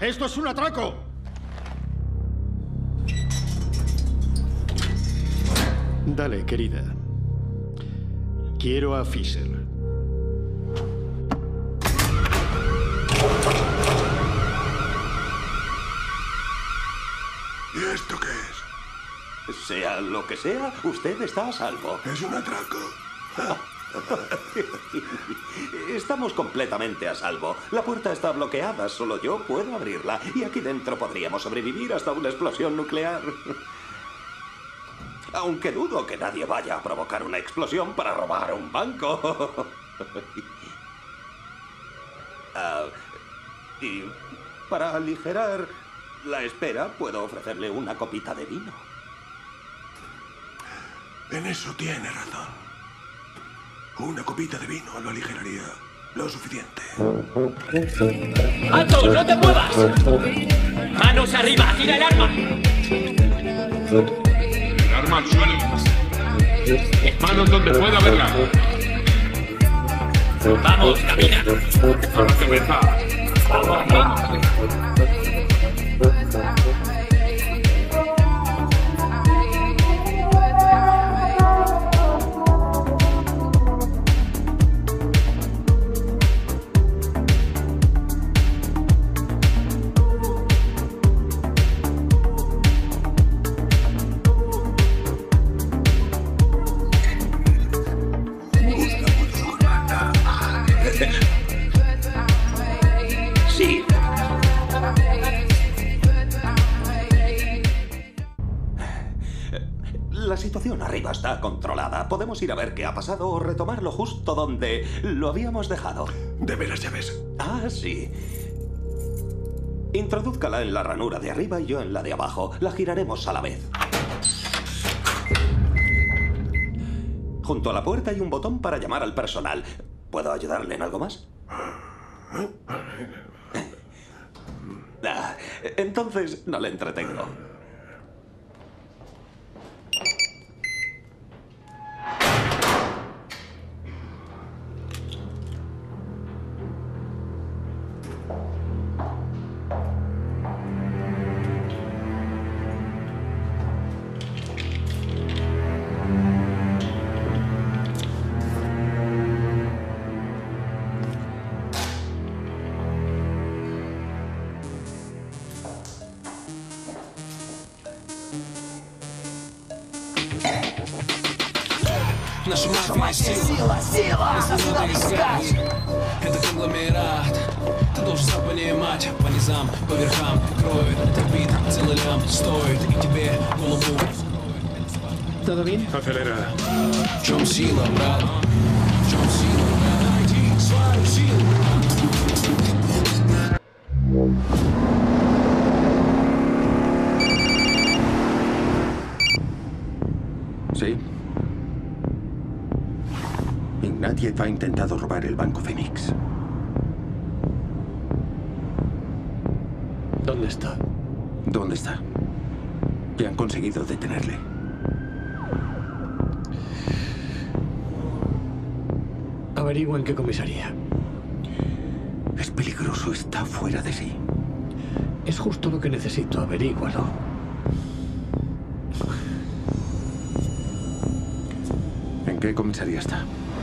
¡Esto es un atraco! Dale, querida. Quiero a Fisher. ¿Y esto qué es? Sea lo que sea, usted está a salvo. Es un atraco. Estamos completamente a salvo. La puerta está bloqueada, solo yo puedo abrirla. Y aquí dentro podríamos sobrevivir hasta una explosión nuclear. Aunque dudo que nadie vaya a provocar una explosión para robar un banco. Y para aligerar la espera, puedo ofrecerle una copita de vino. En eso tiene razón. Una copita de vino lo aligeraría lo suficiente. ¡Alto! ¡No te muevas! ¡Manos arriba! ¡Tira el arma! El arma al suelo. Manos donde pueda verla. ¡Vamos, camina! A la cabeza. ¡Vamos, vamos! Sí. La situación arriba está controlada. Podemos ir a ver qué ha pasado o retomarlo justo donde lo habíamos dejado. Deme las llaves. Ah, sí. Introdúzcala en la ranura de arriba y yo en la de abajo. La giraremos a la vez. Junto a la puerta hay un botón para llamar al personal. ¿Puedo ayudarle en algo más? Entonces no le entretengo. Наша мафия сила, если надо искать. Это конгломерат. Ты должен сам понимать. По низам, по верхам кроет этот бит. Целый лям стоит и тебе голову. ¿Todo bien? Acelera. В чем сила, брат? В чем сила? Найди свою силу. Sí. Ignatieff ha intentado robar el Banco Fénix. ¿Dónde está? ¿Dónde está? Y han conseguido detenerle. Averigua en qué comisaría. Es peligroso, está fuera de sí. Es justo lo que necesito, averígualo. ¿En qué comisaría está?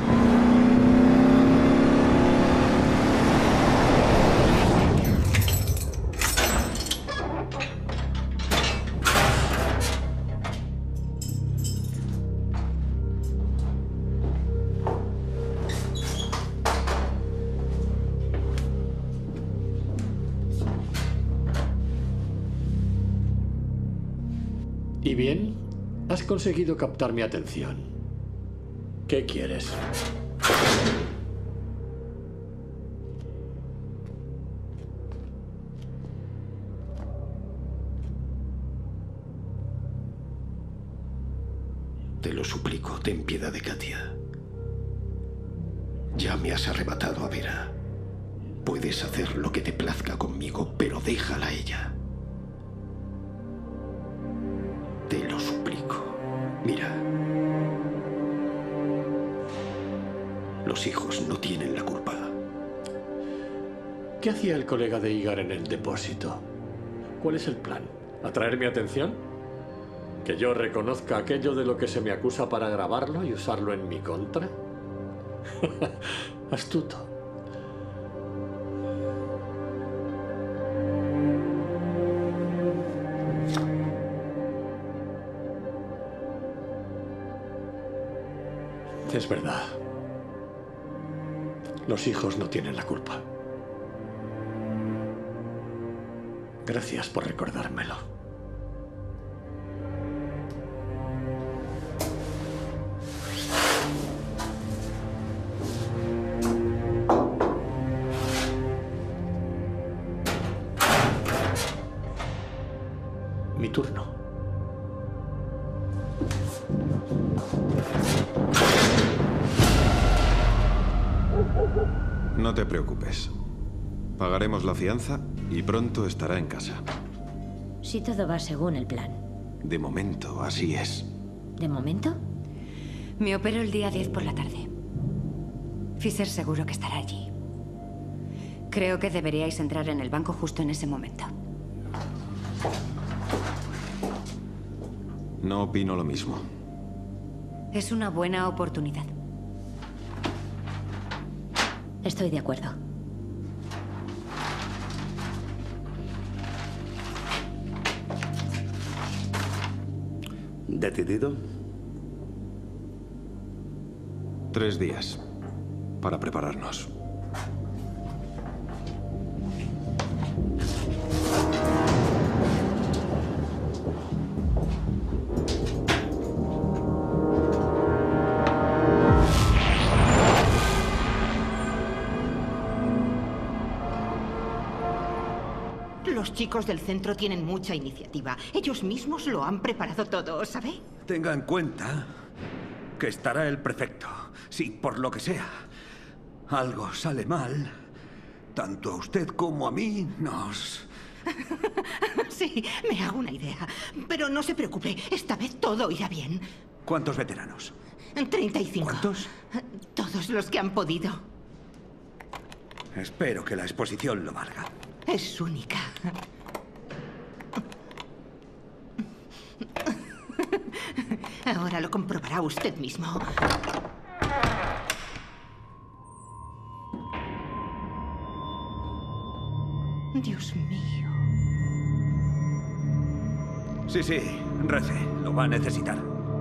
¿Y bien? Has conseguido captar mi atención. ¿Qué quieres? Te lo suplico, ten piedad de Katia. Ya me has arrebatado a Vera. Puedes hacer lo que te plazca conmigo, pero déjala a ella. Te lo suplico. Mira. Los hijos no tienen la culpa. ¿Qué hacía el colega de Igar en el depósito? ¿Cuál es el plan? ¿Atraer mi atención? ¿Que yo reconozca aquello de lo que se me acusa para grabarlo y usarlo en mi contra? Astuto. Es verdad. Los hijos no tienen la culpa. Gracias por recordármelo. Mi turno. No te preocupes. Pagaremos la fianza y pronto estará en casa. Si todo va según el plan. De momento, así es. ¿De momento? Me opero el día 10 por la tarde. Fisher seguro que estará allí. Creo que deberíais entrar en el banco justo en ese momento. No opino lo mismo. Es una buena oportunidad. Estoy de acuerdo. ¿Decidido? 3 días para prepararnos. Los chicos del centro tienen mucha iniciativa. Ellos mismos lo han preparado todo, ¿sabe? Tenga en cuenta que estará el prefecto. Si, por lo que sea, algo sale mal, tanto a usted como a mí nos... Sí, me hago una idea. Pero no se preocupe, esta vez todo irá bien. ¿Cuántos veteranos? 35. ¿Cuántos? Todos los que han podido. Espero que la exposición lo valga. Es única. Ahora lo comprobará usted mismo. Dios mío. Sí, rece. Lo va a necesitar.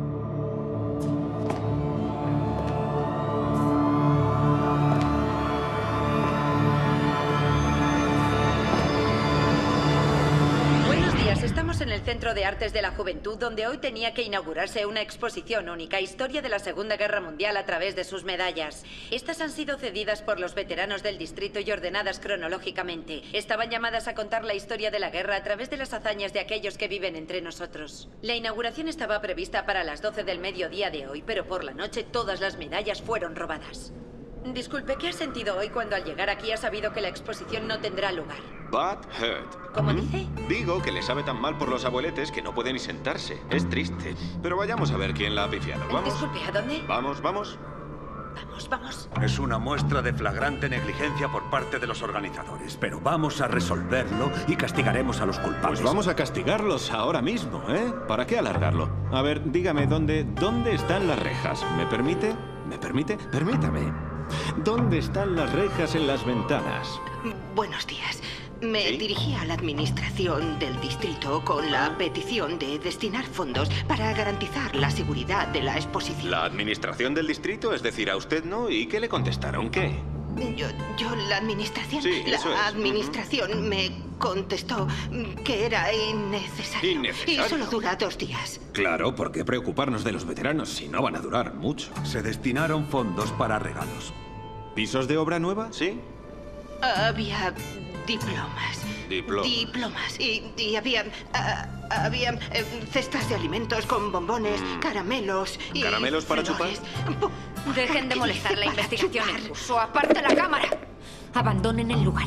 Estamos en el Centro de Artes de la Juventud, donde hoy tenía que inaugurarse una exposición única, historia de la Segunda Guerra Mundial a través de sus medallas. Estas han sido cedidas por los veteranos del distrito y ordenadas cronológicamente. Estaban llamadas a contar la historia de la guerra a través de las hazañas de aquellos que viven entre nosotros. La inauguración estaba prevista para las 12 del mediodía de hoy, pero por la noche todas las medallas fueron robadas. Disculpe, ¿qué ha sentido hoy cuando al llegar aquí ha sabido que la exposición no tendrá lugar? But hurt. ¿Cómo dice? Digo que le sabe tan mal por los abueletes que no puede ni sentarse. Es triste. Pero vayamos a ver quién la ha pifiado. ¿Vamos? Disculpe, ¿a dónde? Vamos. Vamos. Es una muestra de flagrante negligencia por parte de los organizadores, pero vamos a resolverlo y castigaremos a los culpables. Pues vamos a castigarlos ahora mismo, ¿eh? ¿Para qué alargarlo? A ver, dígame, ¿dónde están las rejas? ¿Me permite? ¿Me permite? Permítame. ¿Dónde están las rejas en las ventanas? Buenos días. Me dirigí a la administración del distrito con la petición de destinar fondos para garantizar la seguridad de la exposición. ¿La administración del distrito? Es decir, a usted no. ¿Y qué le contestaron? ¿Qué? La administración... Sí, eso es. La administración me contestó que era innecesario. ¿Innecesario? Y solo dura 2 días. Claro, ¿por qué preocuparnos de los veteranos si no van a durar mucho? Se destinaron fondos para regalos. ¿Pisos de obra nueva? Sí. Había diplomas. Diplomas. Y había cestas de alimentos con bombones, caramelos y... ¿Caramelos para chupar? Dejen de molestar la investigación en curso. ¡Aparte la cámara! Abandonen el lugar.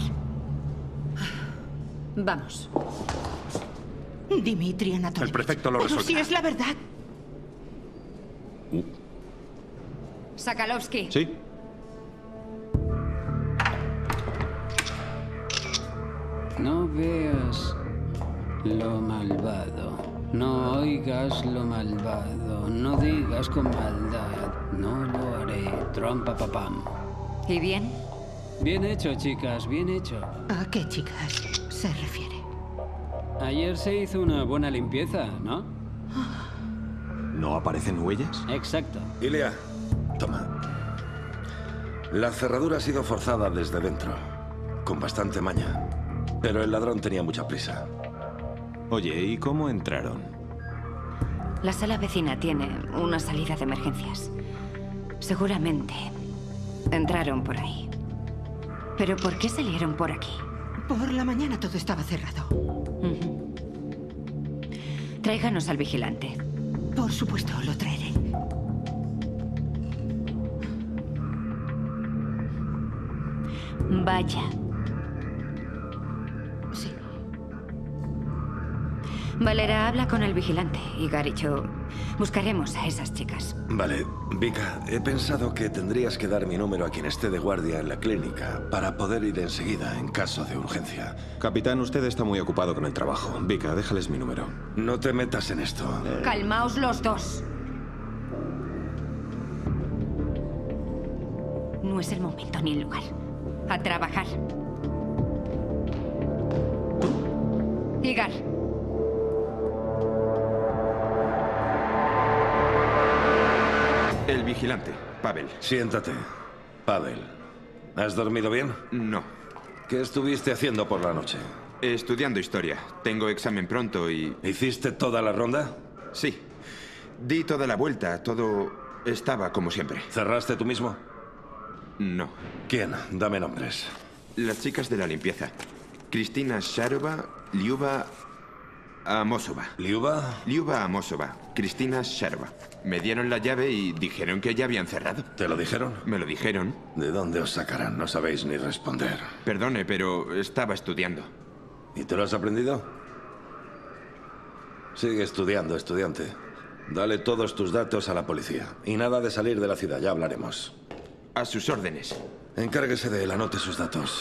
Vamos. Dimitri Anatolyevich. El prefecto lo resolverá. Pero si es la verdad. Sakalovsky. Sí. No veas lo malvado, no oigas lo malvado, no digas con maldad, no lo haré. Trompa papam. ¿Y bien? Bien hecho, chicas, bien hecho. ¿A qué chicas se refiere? Ayer se hizo una buena limpieza, ¿no? ¿No aparecen huellas? Exacto. Ilia, toma. La cerradura ha sido forzada desde dentro, con bastante maña. Pero el ladrón tenía mucha prisa. Oye, ¿y cómo entraron? La sala vecina tiene una salida de emergencias. Seguramente entraron por ahí. ¿Pero por qué salieron por aquí? Por la mañana todo estaba cerrado. Tráiganos al vigilante. Por supuesto, lo traeré. Vaya. Sí. Valera, habla con el vigilante. Y Garicho, buscaremos a esas chicas. Vale, Vika, he pensado que tendrías que dar mi número a quien esté de guardia en la clínica para poder ir enseguida en caso de urgencia. Capitán, usted está muy ocupado con el trabajo. Vika, déjales mi número. No te metas en esto. Calmaos los dos. No es el momento ni el lugar. A trabajar. Igar. El vigilante, Pavel. Siéntate. Pavel, ¿has dormido bien? No. ¿Qué estuviste haciendo por la noche? Estudiando historia. Tengo examen pronto y... ¿Hiciste toda la ronda? Sí. Di toda la vuelta. Todo estaba como siempre. ¿Cerraste tú mismo? No. ¿Quién? Dame nombres. Las chicas de la limpieza. Kristina Sharova, Lyuba Amosova. ¿Lyuba? Lyuba Amosova. Kristina Sharova. Me dieron la llave y dijeron que ya habían cerrado. ¿Te lo dijeron? Me lo dijeron. ¿De dónde os sacarán? No sabéis ni responder. Perdone, pero estaba estudiando. ¿Y te lo has aprendido? Sigue estudiando, estudiante. Dale todos tus datos a la policía. Y nada de salir de la ciudad, ya hablaremos. A sus órdenes. Encárguese de él, anote sus datos.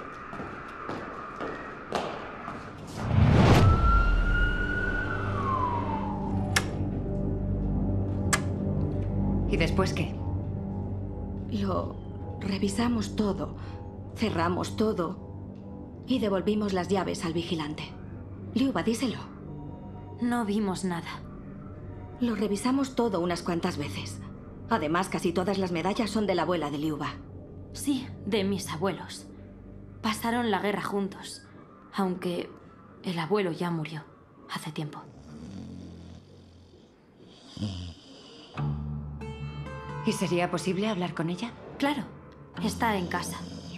¿Y después qué? Lo revisamos todo, cerramos todo y devolvimos las llaves al vigilante. Lyuba, díselo. No vimos nada. Lo revisamos todo unas cuantas veces. Además, casi todas las medallas son de la abuela de Lyuba. Sí, de mis abuelos. Pasaron la guerra juntos, aunque el abuelo ya murió hace tiempo. ¿Y sería posible hablar con ella? Claro, está en casa.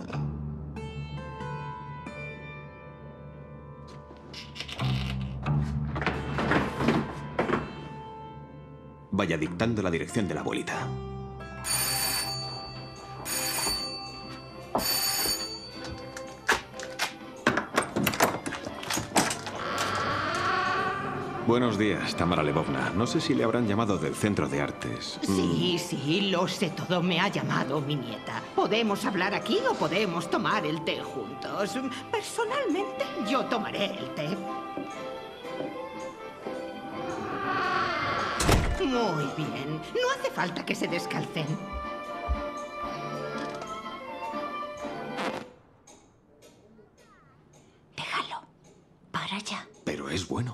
Vaya dictando la dirección de la abuelita. Buenos días, Tamara Lvovna. No sé si le habrán llamado del Centro de Artes. Sí, sí, lo sé todo. Me ha llamado mi nieta. ¿Podemos hablar aquí o podemos tomar el té juntos? Personalmente, yo tomaré el té. Muy bien. No hace falta que se descalcen. Déjalo. Para allá. Pero es bueno.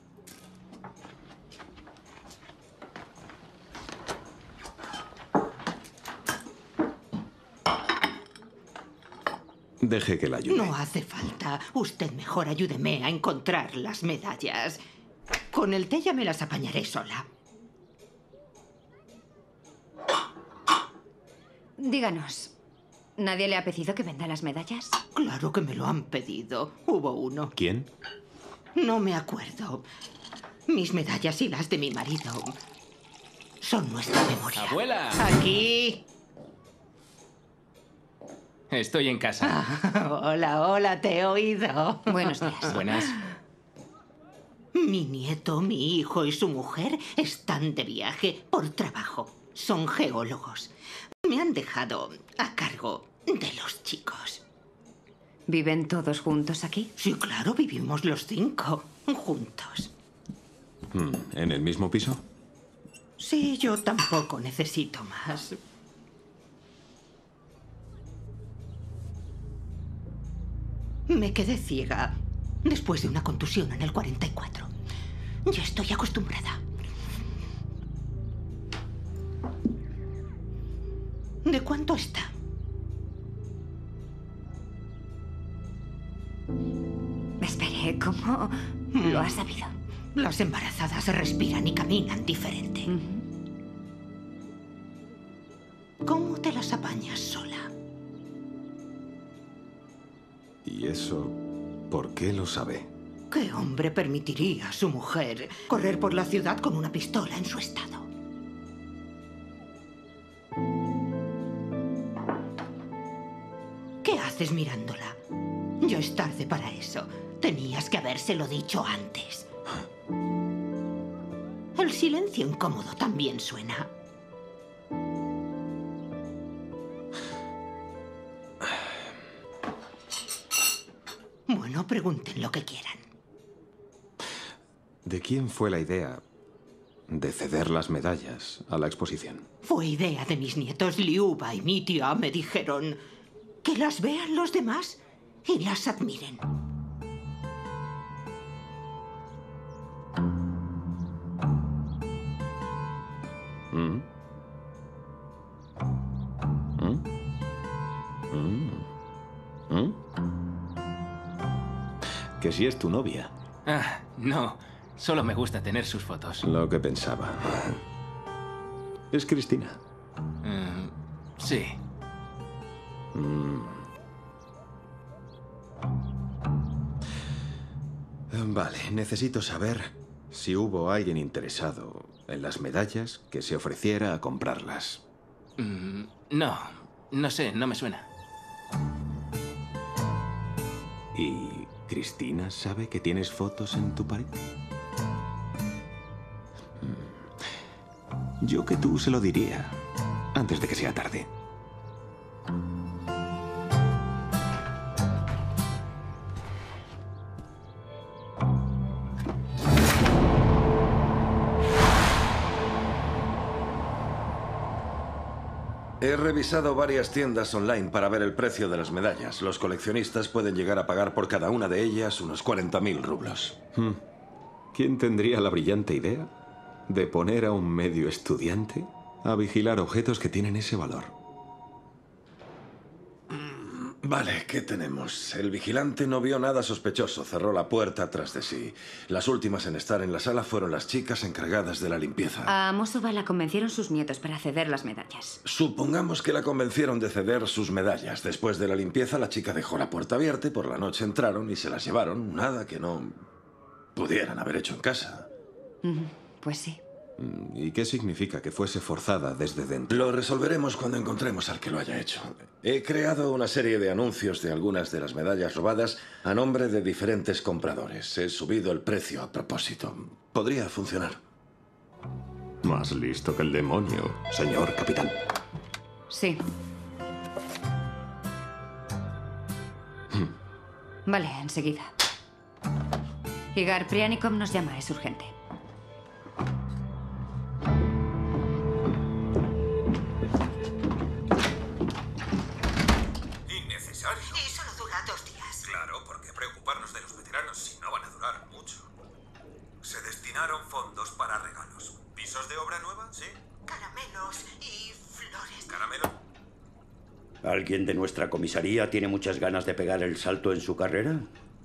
Deje que la ayude. No hace falta. Usted mejor ayúdeme a encontrar las medallas. Con el té ya me las apañaré sola. Díganos, ¿nadie le ha pedido que venda las medallas? Claro que me lo han pedido. Hubo uno. ¿Quién? No me acuerdo. Mis medallas y las de mi marido son nuestra memoria. ¡Abuela! ¡Aquí! Estoy en casa. Hola, hola, te he oído. Buenos días. Buenas. Mi nieto, mi hijo y su mujer están de viaje por trabajo. Son geólogos. Me han dejado a cargo de los chicos. ¿Viven todos juntos aquí? Sí, claro, vivimos los 5 juntos. ¿En el mismo piso? Sí, yo tampoco necesito más. Me quedé ciega después de una contusión en el 44. Ya estoy acostumbrada. ¿De cuánto está? Espere, ¿cómo lo has sabido? Las embarazadas respiran y caminan diferente. ¿Cómo te las apañas sola? ¿Y eso por qué lo sabe? ¿Qué hombre permitiría a su mujer correr por la ciudad con una pistola en su estado? ¿Qué haces mirándola? Ya es tarde para eso. Tenías que habérselo dicho antes. El silencio incómodo también suena. Bueno, pregunten lo que quieran. ¿De quién fue la idea de ceder las medallas a la exposición? Fue idea de mis nietos Liuba y Mitya. Me dijeron que las vean los demás y las admiren. Que si es tu novia. Ah, no. Solo me gusta tener sus fotos. Lo que pensaba. ¿Es Cristina? Sí. Vale, necesito saber si hubo alguien interesado en las medallas que se ofreciera a comprarlas. No. No sé, no me suena. ¿Y Cristina sabe que tienes fotos en tu pared? Yo que tú se lo diría antes de que sea tarde. He revisado varias tiendas online para ver el precio de las medallas. Los coleccionistas pueden llegar a pagar por cada una de ellas unos 40.000 rublos. ¿Quién tendría la brillante idea de poner a un medio estudiante a vigilar objetos que tienen ese valor? Vale, ¿qué tenemos? El vigilante no vio nada sospechoso, cerró la puerta tras de sí. Las últimas en estar en la sala fueron las chicas encargadas de la limpieza. A Mosova la convencieron sus nietos para ceder las medallas. Supongamos que la convencieron de ceder sus medallas. Después de la limpieza, la chica dejó la puerta abierta y por la noche entraron y se las llevaron. Nada que no pudieran haber hecho en casa. Pues sí. ¿Y qué significa que fuese forzada desde dentro? Lo resolveremos cuando encontremos al que lo haya hecho. He creado una serie de anuncios de algunas de las medallas robadas a nombre de diferentes compradores. He subido el precio a propósito. Podría funcionar. Más listo que el demonio, señor capitán. Sí. Vale, enseguida. Igar Prianikov nos llama, es urgente. Innecesario. Y solo dura 2 días. Claro, ¿por qué preocuparnos de los veteranos si no van a durar mucho? Se destinaron fondos para regalos. ¿Pisos de obra nueva? ¿Sí? Caramelos y flores. ¿Caramelo? ¿Alguien de nuestra comisaría tiene muchas ganas de pegar el salto en su carrera?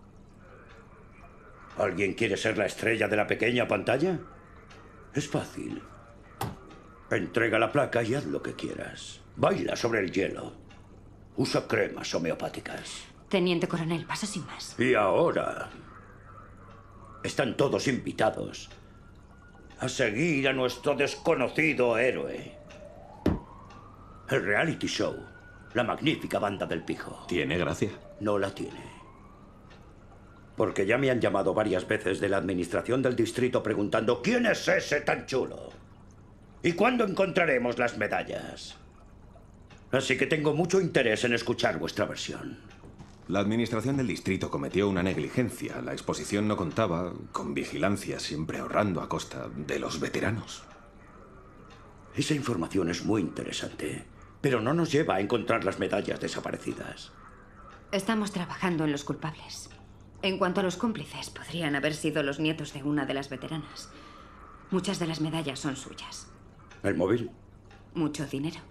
¿Alguien quiere ser la estrella de la pequeña pantalla? Es fácil. Entrega la placa y haz lo que quieras. Baila sobre el hielo. Usa cremas homeopáticas. Teniente coronel, paso sin más. Y ahora están todos invitados a seguir a nuestro desconocido héroe. El reality show. La magnífica banda del pijo. ¿Tiene gracia? No la tiene. Porque ya me han llamado varias veces de la administración del distrito preguntando ¿quién es ese tan chulo? ¿Y cuándo encontraremos las medallas? Así que tengo mucho interés en escuchar vuestra versión. La administración del distrito cometió una negligencia. La exposición no contaba con vigilancia, siempre ahorrando a costa de los veteranos. Esa información es muy interesante, pero no nos lleva a encontrar las medallas desaparecidas. Estamos trabajando en los culpables. En cuanto a los cómplices, podrían haber sido los nietos de una de las veteranas. Muchas de las medallas son suyas. ¿El móvil? Mucho dinero.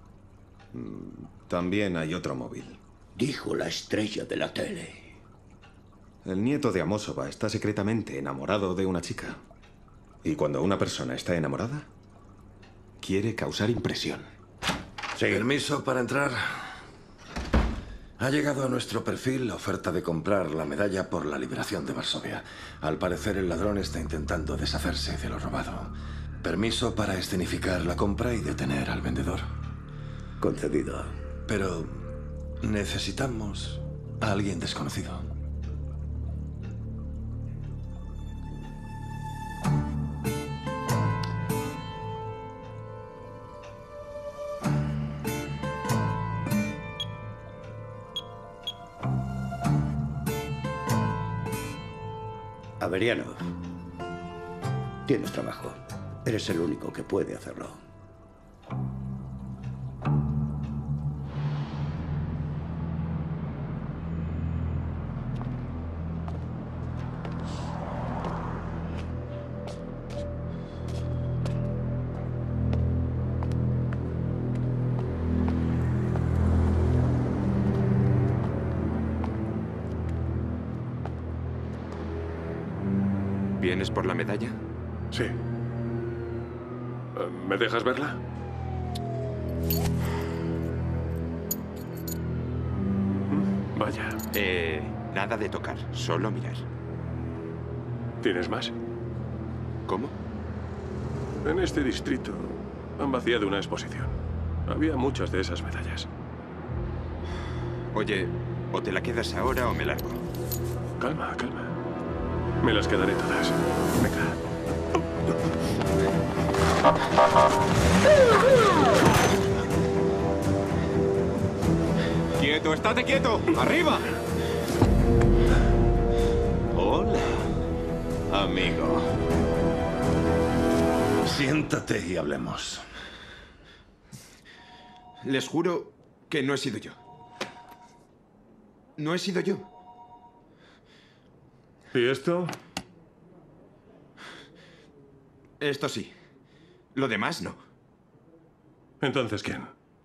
También hay otro móvil. Dijo la estrella de la tele. El nieto de Amosova está secretamente enamorado de una chica. Y cuando una persona está enamorada, quiere causar impresión. Sí. Permiso para entrar. Ha llegado a nuestro perfil la oferta de comprar la medalla por la liberación de Varsovia. Al parecer el ladrón está intentando deshacerse de lo robado. Permiso para escenificar la compra y detener al vendedor. Concedido. Pero necesitamos a alguien desconocido. Averiano, tienes trabajo. Eres el único que puede hacerlo. ¿Vienes por la medalla? Sí. ¿Me dejas verla? Vaya. Nada de tocar, solo mirar. ¿Tienes más? ¿Cómo? En este distrito han vaciado una exposición. Había muchas de esas medallas. Oye, o te la quedas ahora o me largo. Calma, calma. Me las quedaré todas. Venga. ¡Quieto! ¡Estate quieto! ¡Arriba! Hola, amigo. Siéntate y hablemos. Les juro que no he sido yo. No he sido yo. ¿Y esto? Esto sí. Lo demás no. ¿Entonces quién?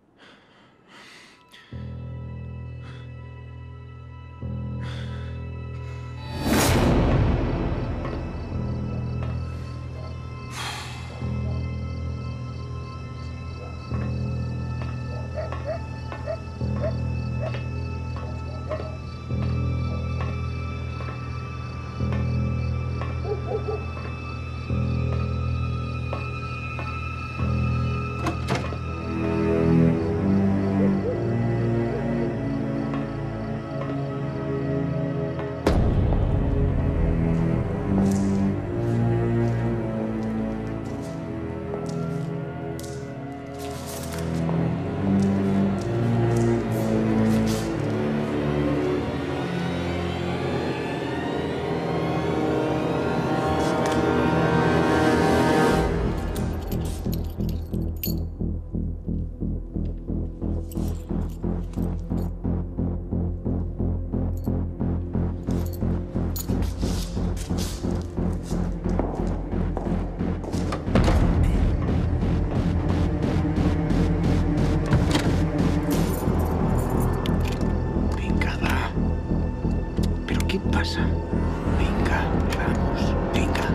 Venga, vamos, venga.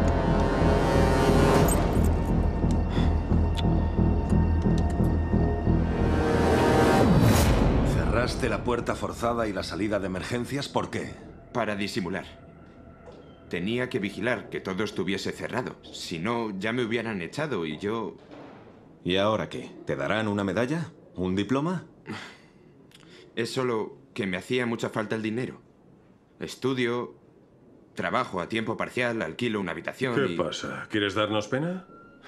¿Cerraste la puerta forzada y la salida de emergencias? ¿Por qué? Para disimular. Tenía que vigilar que todo estuviese cerrado. Si no, ya me hubieran echado y yo... ¿Y ahora qué? ¿Te darán una medalla? ¿Un diploma? Es solo que me hacía mucha falta el dinero. Estudio, trabajo a tiempo parcial, alquilo una habitación ¿Qué pasa? ¿Quieres darnos pena?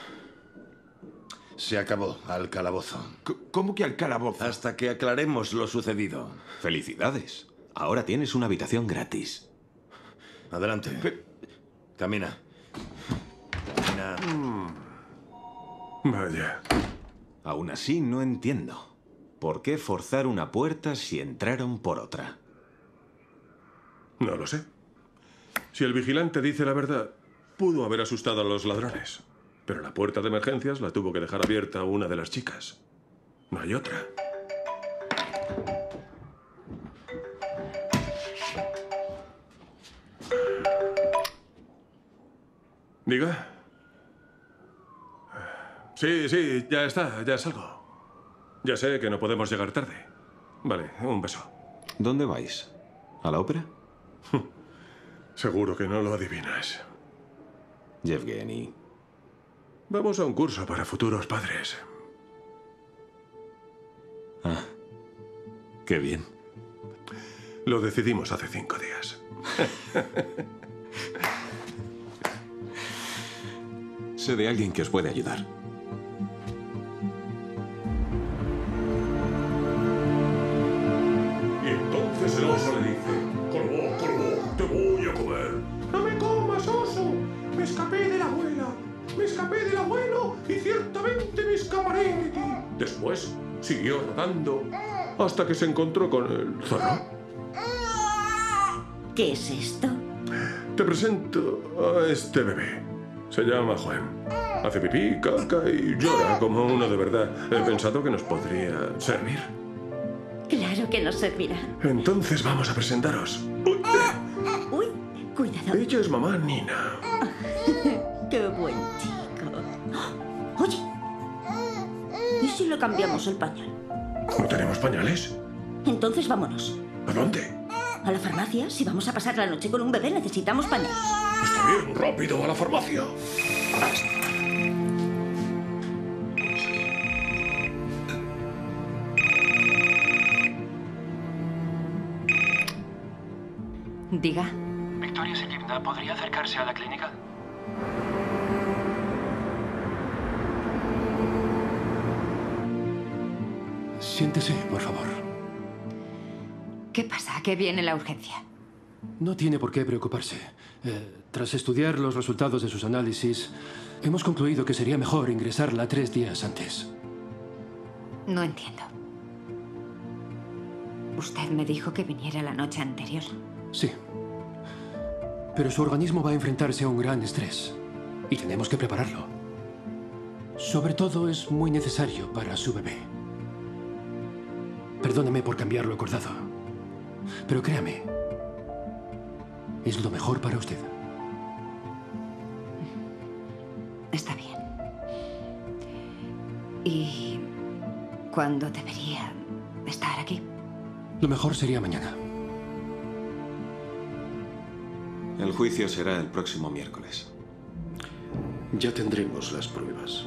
Se acabó. Al calabozo. ¿Cómo que al calabozo? Hasta que aclaremos lo sucedido. Felicidades. Ahora tienes una habitación gratis. Adelante. Camina. Camina. Vaya. Aún así, no entiendo. ¿Por qué forzar una puerta si entraron por otra? No lo sé. Si el vigilante dice la verdad, pudo haber asustado a los ladrones. Pero la puerta de emergencias la tuvo que dejar abierta una de las chicas. No hay otra. ¿Diga? Sí, ya está, ya salgo. Ya sé que no podemos llegar tarde. Vale, un beso. ¿Dónde vais? ¿A la ópera? Seguro que no lo adivinas. Yevgeny. Vamos a un curso para futuros padres. Ah, qué bien. Lo decidimos hace 5 días. Sé de alguien que os puede ayudar. Y entonces el oso le dice: Corvo, Corvo, te voy a comer. No me comas, oso. Me escapé de la abuela. Me escapé del abuelo y ciertamente me escaparé de ti. Después siguió rodando hasta que se encontró con el zorro. ¿Qué es esto? Te presento a este bebé. Se llama Juan. Hace pipí, caca y llora como uno de verdad. He pensado que nos podría servir. Claro que nos servirá. Entonces vamos a presentaros. Uy, cuidado. Ella es mamá Nina. Qué buen chico. Oye, ¿y si le cambiamos el pañal? ¿No tenemos pañales? Entonces vámonos. ¿A dónde? A la farmacia. Si vamos a pasar la noche con un bebé, necesitamos pañales. Está bien, rápido, a la farmacia. Diga. Victoria Sigimna, ¿podría acercarse a la clínica? Siéntese, por favor. ¿Qué pasa? ¿Qué viene la urgencia? No tiene por qué preocuparse. Tras estudiar los resultados de sus análisis, hemos concluido que sería mejor ingresarla 3 días antes. No entiendo. Usted me dijo que viniera la noche anterior. Sí. Pero su organismo va a enfrentarse a un gran estrés. Y tenemos que prepararlo. Sobre todo es muy necesario para su bebé. Perdóneme por cambiar lo acordado. Pero créame, es lo mejor para usted. Está bien. ¿Y cuándo debería estar aquí? Lo mejor sería mañana. El juicio será el próximo miércoles. Ya tendremos las pruebas.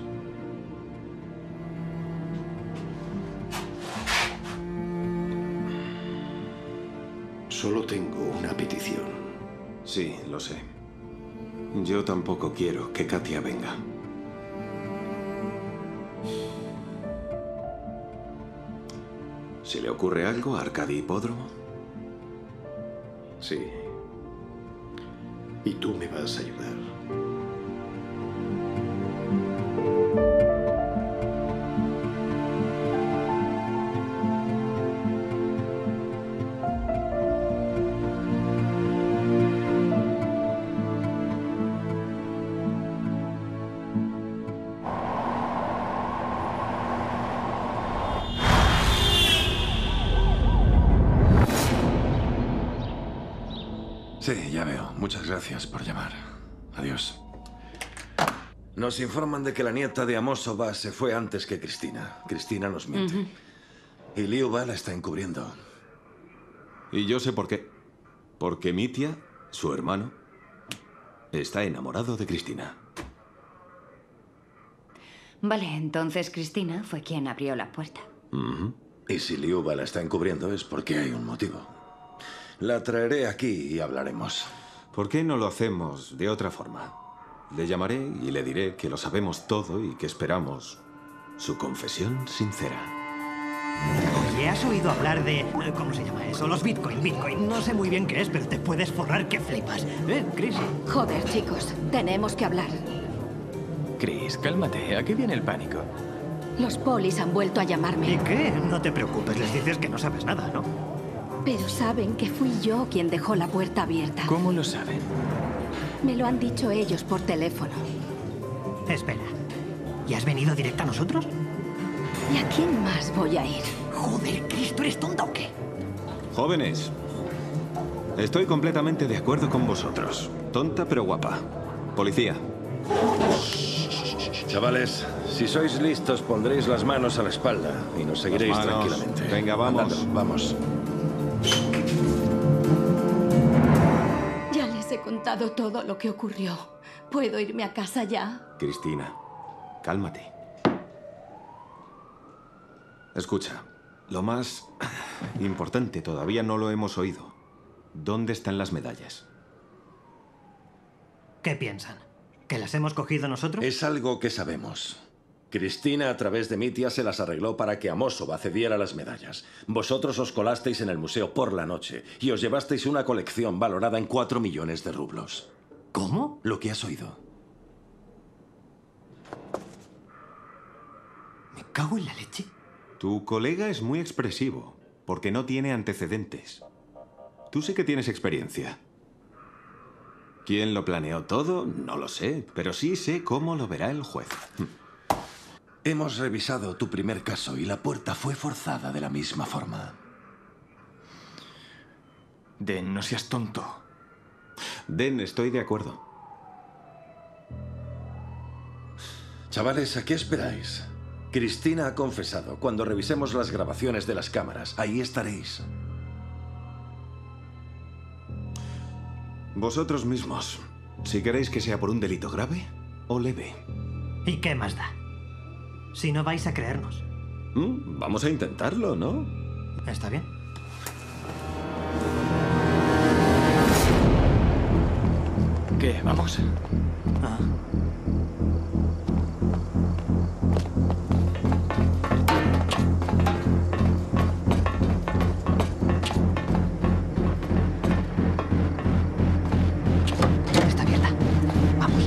Solo tengo una petición. Sí, lo sé. Yo tampoco quiero que Katia venga. Si le ocurre algo a Arcadi Hipódromo. Sí. Y tú me vas a ayudar. Sí, ya veo. Muchas gracias por llamar. Adiós. Nos informan de que la nieta de Amosova se fue antes que Cristina. Cristina nos miente. Y Liuba la está encubriendo. Y yo sé por qué. Porque Mitya, su hermano, está enamorado de Cristina. Vale, entonces Cristina fue quien abrió la puerta. Y si Liuba la está encubriendo es porque hay un motivo. La traeré aquí y hablaremos. ¿Por qué no lo hacemos de otra forma? Le llamaré y le diré que lo sabemos todo y que esperamos su confesión sincera. Oye, ¿has oído hablar de... ¿cómo se llama eso? Los Bitcoin. No sé muy bien qué es, pero te puedes forrar que flipas. Chris? Joder, chicos, tenemos que hablar. Chris, cálmate. ¿A qué viene el pánico? Los polis han vuelto a llamarme. ¿Y qué? No te preocupes, les dices que no sabes nada, ¿no? Pero saben que fui yo quien dejó la puerta abierta. ¿Cómo lo saben? Me lo han dicho ellos por teléfono. Espera, ¿y has venido directo a nosotros? ¿Y a quién más voy a ir? Joder, Chris, ¿tú eres tonta o qué? Jóvenes, estoy completamente de acuerdo con vosotros. Tonta pero guapa. Policía. Chavales, si sois listos, pondréis las manos a la espalda y nos seguiréis tranquilamente. Venga, vamos. Andando, vamos. Ya les he contado todo lo que ocurrió. ¿Puedo irme a casa ya? Cristina, cálmate. Escucha, lo más importante todavía no lo hemos oído. ¿Dónde están las medallas? ¿Qué piensan? ¿Que las hemos cogido nosotros? Es algo que sabemos. Cristina, a través de Mitia, se las arregló para que Amosova cediera las medallas. Vosotros os colasteis en el museo por la noche y os llevasteis una colección valorada en 4 millones de rublos. ¿Cómo? Lo que has oído. Me cago en la leche. Tu colega es muy expresivo, porque no tiene antecedentes. Tú sí que tienes experiencia. ¿Quién lo planeó todo? No lo sé, pero sí sé cómo lo verá el juez. Hemos revisado tu primer caso y la puerta fue forzada de la misma forma. Den, no seas tonto. Den, estoy de acuerdo. Chavales, ¿a qué esperáis? Cristina ha confesado. Cuando revisemos las grabaciones de las cámaras, ahí estaréis. Vosotros mismos, si queréis que sea por un delito grave o leve. ¿Y qué más da? Si no vais a creernos. Vamos a intentarlo, ¿no? ¿Está bien? ¿Qué? ¿Vamos? Ah. Está abierta. Vamos.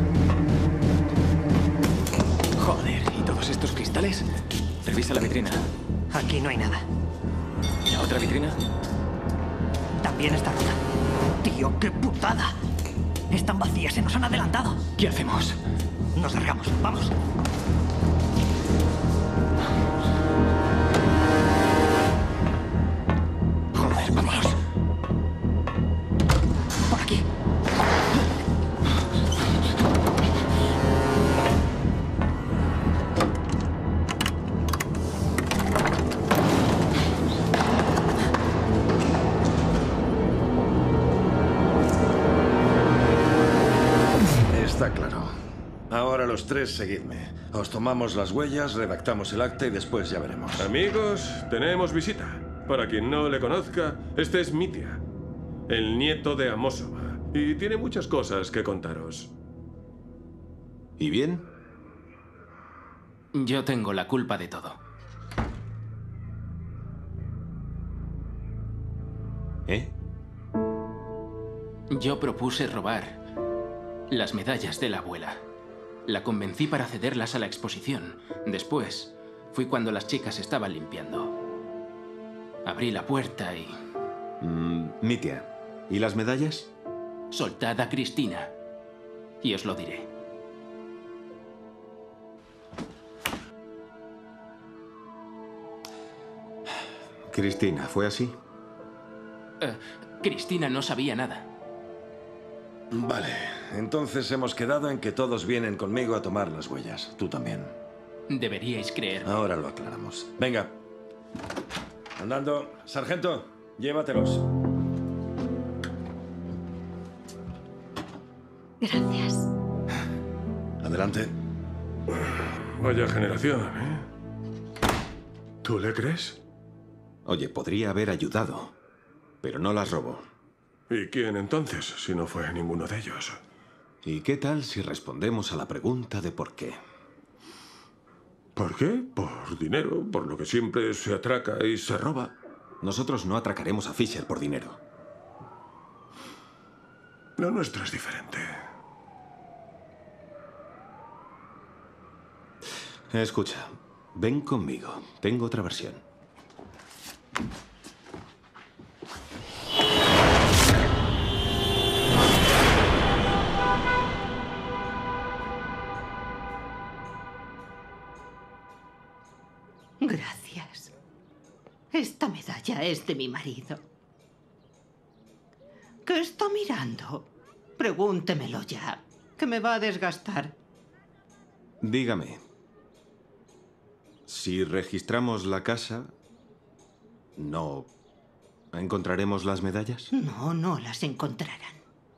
Joder, ¿y todos estos cristales? Revisa la vitrina. Aquí no hay nada. ¿La otra vitrina? También está rota. Tío, qué putada. Están vacías, se nos han adelantado. ¿Qué hacemos? Nos largamos, vamos. Joder, vámonos. Por aquí. Está claro. Ahora los tres, seguidme. Os tomamos las huellas, redactamos el acta y después ya veremos. Amigos, tenemos visita. Para quien no le conozca, este es Mitia, el nieto de Amosova, y tiene muchas cosas que contaros. ¿Y bien? Yo tengo la culpa de todo. ¿Eh? Yo propuse robar las medallas de la abuela. La convencí para cederlas a la exposición. Después, fui cuando las chicas estaban limpiando. Abrí la puerta y... Mitia, ¿y las medallas? Soltad a Cristina. Y os lo diré. Cristina, ¿fue así? Cristina no sabía nada. Vale, entonces hemos quedado en que todos vienen conmigo a tomar las huellas. Tú también. Deberíais creerme. Ahora lo aclaramos. Venga. Andando. Sargento, llévatelos. Gracias. Adelante. Vaya generación, ¿eh? ¿Tú le crees? Oye, podría haber ayudado, pero no las robó. ¿Y quién entonces, si no fue ninguno de ellos? ¿Y qué tal si respondemos a la pregunta de por qué? ¿Por qué? Por dinero, por lo que siempre se atraca y se roba. Nosotros no atracaremos a Fisher por dinero. Lo nuestro es diferente. Escucha, ven conmigo. Tengo otra versión. Gracias. Esta medalla es de mi marido. ¿Qué está mirando? Pregúntemelo ya, que me va a desgastar. Dígame, si registramos la casa, ¿no encontraremos las medallas? No, no las encontrarán.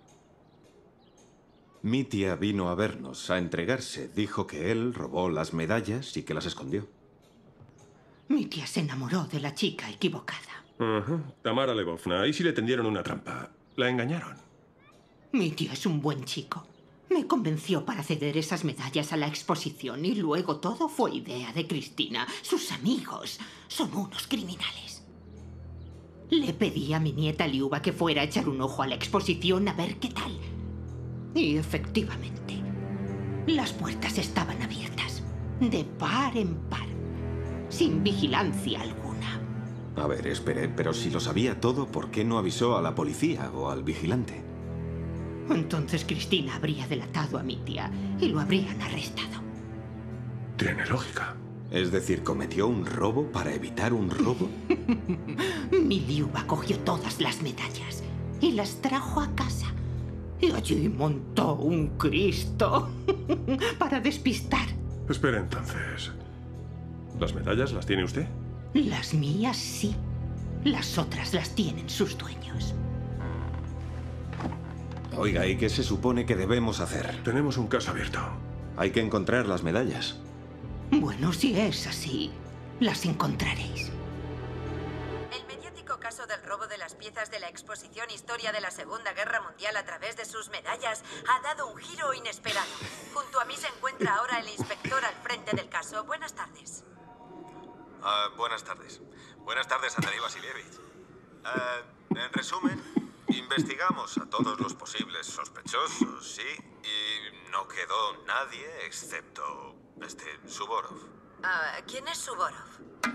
Mi tía vino a vernos, a entregarse. Dijo que él robó las medallas y que las escondió. Mi tía se enamoró de la chica equivocada. Tamara Lebovna. Ahí sí le tendieron una trampa. La engañaron. Mi tío es un buen chico. Me convenció para ceder esas medallas a la exposición y luego todo fue idea de Cristina. Sus amigos son unos criminales. Le pedí a mi nieta Liuba que fuera a echar un ojo a la exposición a ver qué tal. Y efectivamente, las puertas estaban abiertas, de par en par, sin vigilancia alguna. A ver, espere, pero si lo sabía todo, ¿por qué no avisó a la policía o al vigilante? Entonces Cristina habría delatado a mi tía y lo habrían arrestado. Tiene lógica. Es decir, ¿cometió un robo para evitar un robo? Mi Liuba cogió todas las medallas y las trajo a casa. Y allí montó un Cristo para despistar. Espera entonces. ¿Las medallas las tiene usted? Las mías sí. Las otras las tienen sus dueños. Oiga, ¿y qué se supone que debemos hacer? Tenemos un caso abierto. Hay que encontrar las medallas. Bueno, si es así, las encontraréis. El mediático caso del robo de las piezas de la exposición Historia de la Segunda Guerra Mundial a través de sus medallas ha dado un giro inesperado. Junto a mí se encuentra ahora el inspector al frente del caso. Buenas tardes. Buenas tardes. Buenas tardes, Andrei Vasilievich. En resumen, investigamos a todos los posibles sospechosos, sí, y no quedó nadie excepto Suvorov. ¿Quién es Suvorov?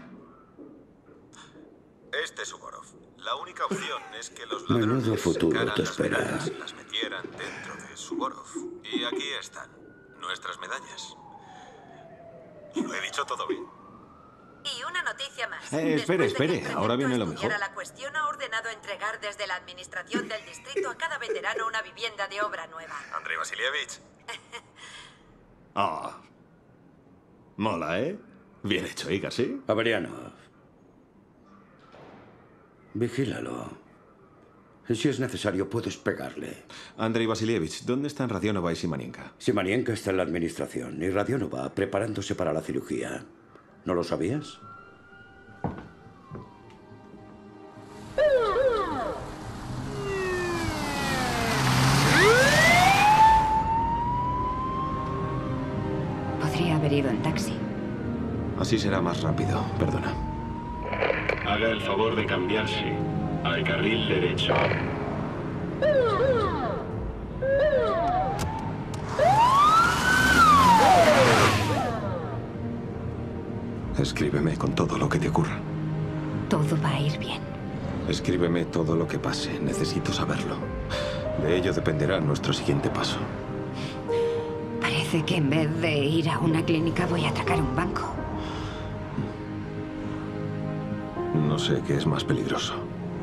Suvorov. La única opción es que los Menudo ladrones futuro sacaran te las espera. medallas y las metieran dentro de Suvorov. Y aquí están, nuestras medallas. Lo he dicho todo bien. Y una noticia más. Espere, ahora viene lo mejor. La cuestión ha ordenado entregar desde la administración del distrito a cada veterano una vivienda de obra nueva. Andrei Vasilievich. Mola, ¿eh? Bien hecho, oiga, ¿sí? Averianov. Vigílalo. Y si es necesario, puedes pegarle. Andrei Vasilievich, ¿dónde están Radionova y Simanienka? Simanienka está en la administración y Radionova preparándose para la cirugía. ¿No lo sabías? Podría haber ido en taxi. Así será más rápido, perdona. Haga el favor de cambiarse al carril derecho. Escríbeme con todo lo que te ocurra. Todo va a ir bien. Escríbeme todo lo que pase. Necesito saberlo. De ello dependerá nuestro siguiente paso. Parece que en vez de ir a una clínica voy a atracar un banco. No sé qué es más peligroso.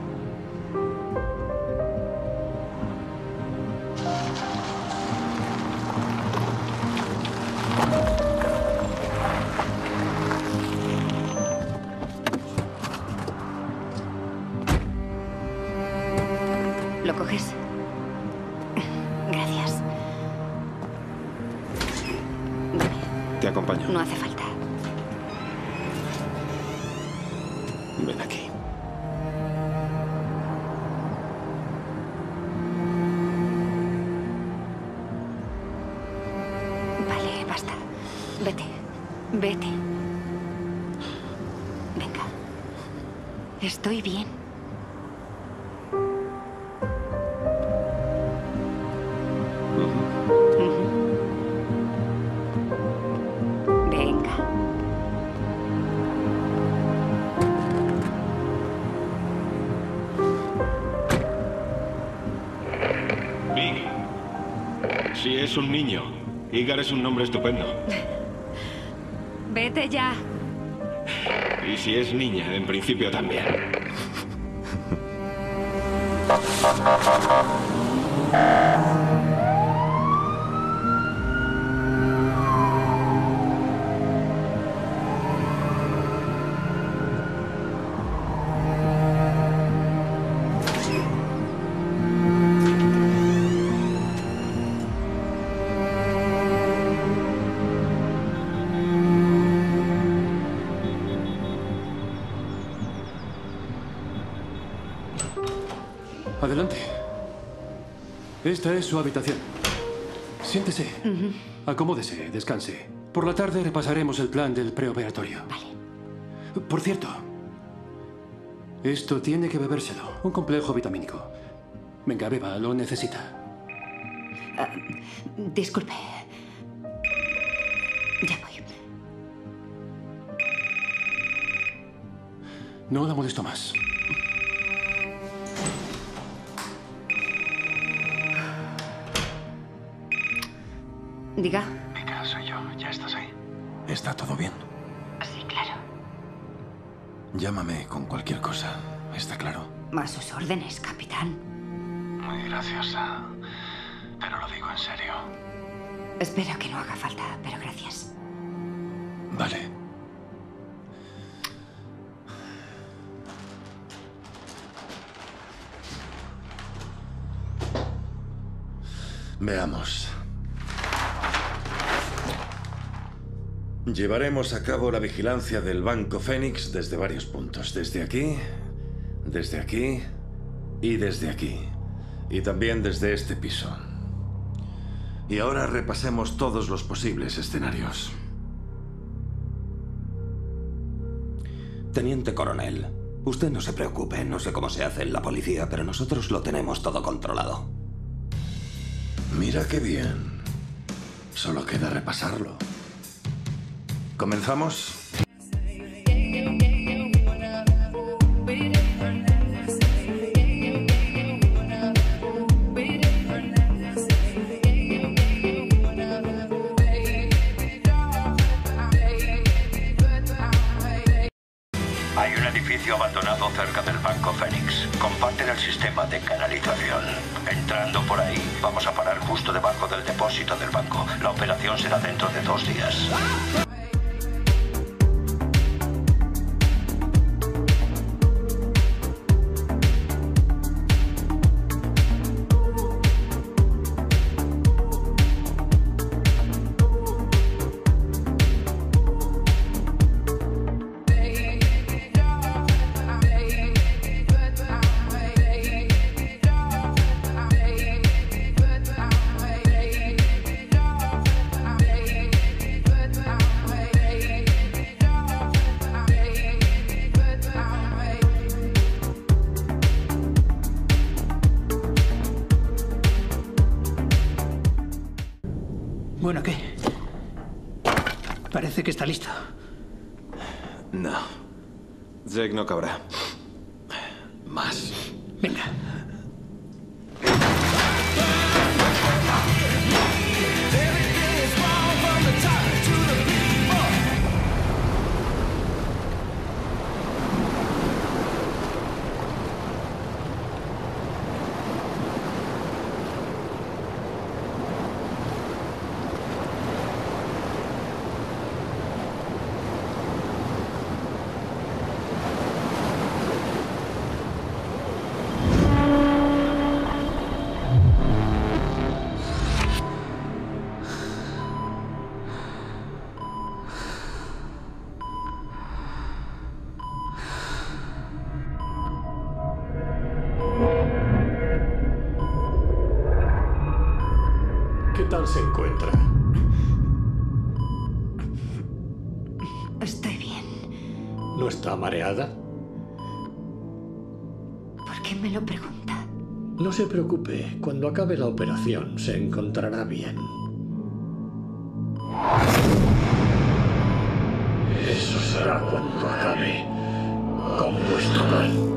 ¿Lo coges? Gracias. Te acompaño. No hace falta. Ven aquí. Vale, basta. Vete. Vete. Venga. Estoy bien. Venga. Vic. Si es un niño, Igar es un nombre estupendo. Vete ya. Y si es niña, en principio también. Adelante. Esta es su habitación. Siéntese. Acomódese, descanse. Por la tarde repasaremos el plan del preoperatorio. Vale. Por cierto, esto tiene que bebérselo. Un complejo vitamínico. Venga, beba, lo necesita. Disculpe. Ya voy. No la molesto más. Diga. Mika, soy yo. ¿Ya estás ahí? ¿Está todo bien? Sí, claro. Llámame con cualquier cosa. ¿Está claro? A sus órdenes, capitán. Muy graciosa. Pero lo digo en serio. Espero que no haga falta, pero gracias. Vale. Veamos. Llevaremos a cabo la vigilancia del Banco Fénix desde varios puntos. Desde aquí y desde aquí. Y también desde este piso. Y ahora repasemos todos los posibles escenarios. Teniente coronel, usted no se preocupe. No sé cómo se hace en la policía, pero nosotros lo tenemos todo controlado. Mira qué bien. Solo queda repasarlo. ¿Comenzamos? Hay un edificio abandonado cerca del Banco Fénix. Comparten el sistema de canalización. Entrando por ahí, vamos a parar justo debajo del depósito del banco. La operación será dentro de 2 días. Bueno, ¿qué? Parece que está listo. No. Jake no cabrá. Más. Venga. Estoy bien. ¿No está mareada? ¿Por qué me lo pregunta? No se preocupe. Cuando acabe la operación, se encontrará bien. Eso será cuando acabe con vuestro mal.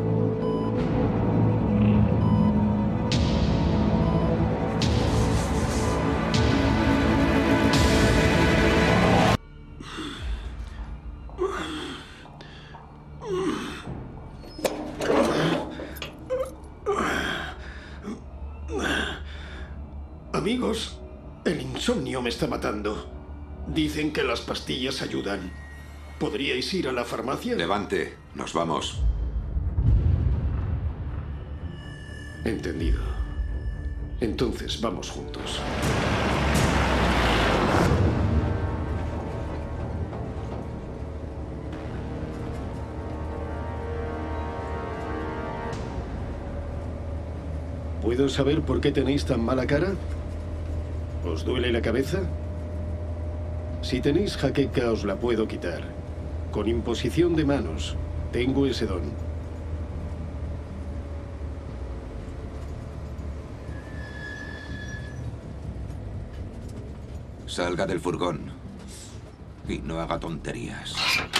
Amigos, el insomnio me está matando. Dicen que las pastillas ayudan. ¿Podríais ir a la farmacia? Levante, nos vamos. Entendido. Entonces vamos juntos. ¿Puedo saber por qué tenéis tan mala cara? ¿Os duele la cabeza? Si tenéis jaqueca, os la puedo quitar. Con imposición de manos. Tengo ese don. Salga del furgón. Y no haga tonterías.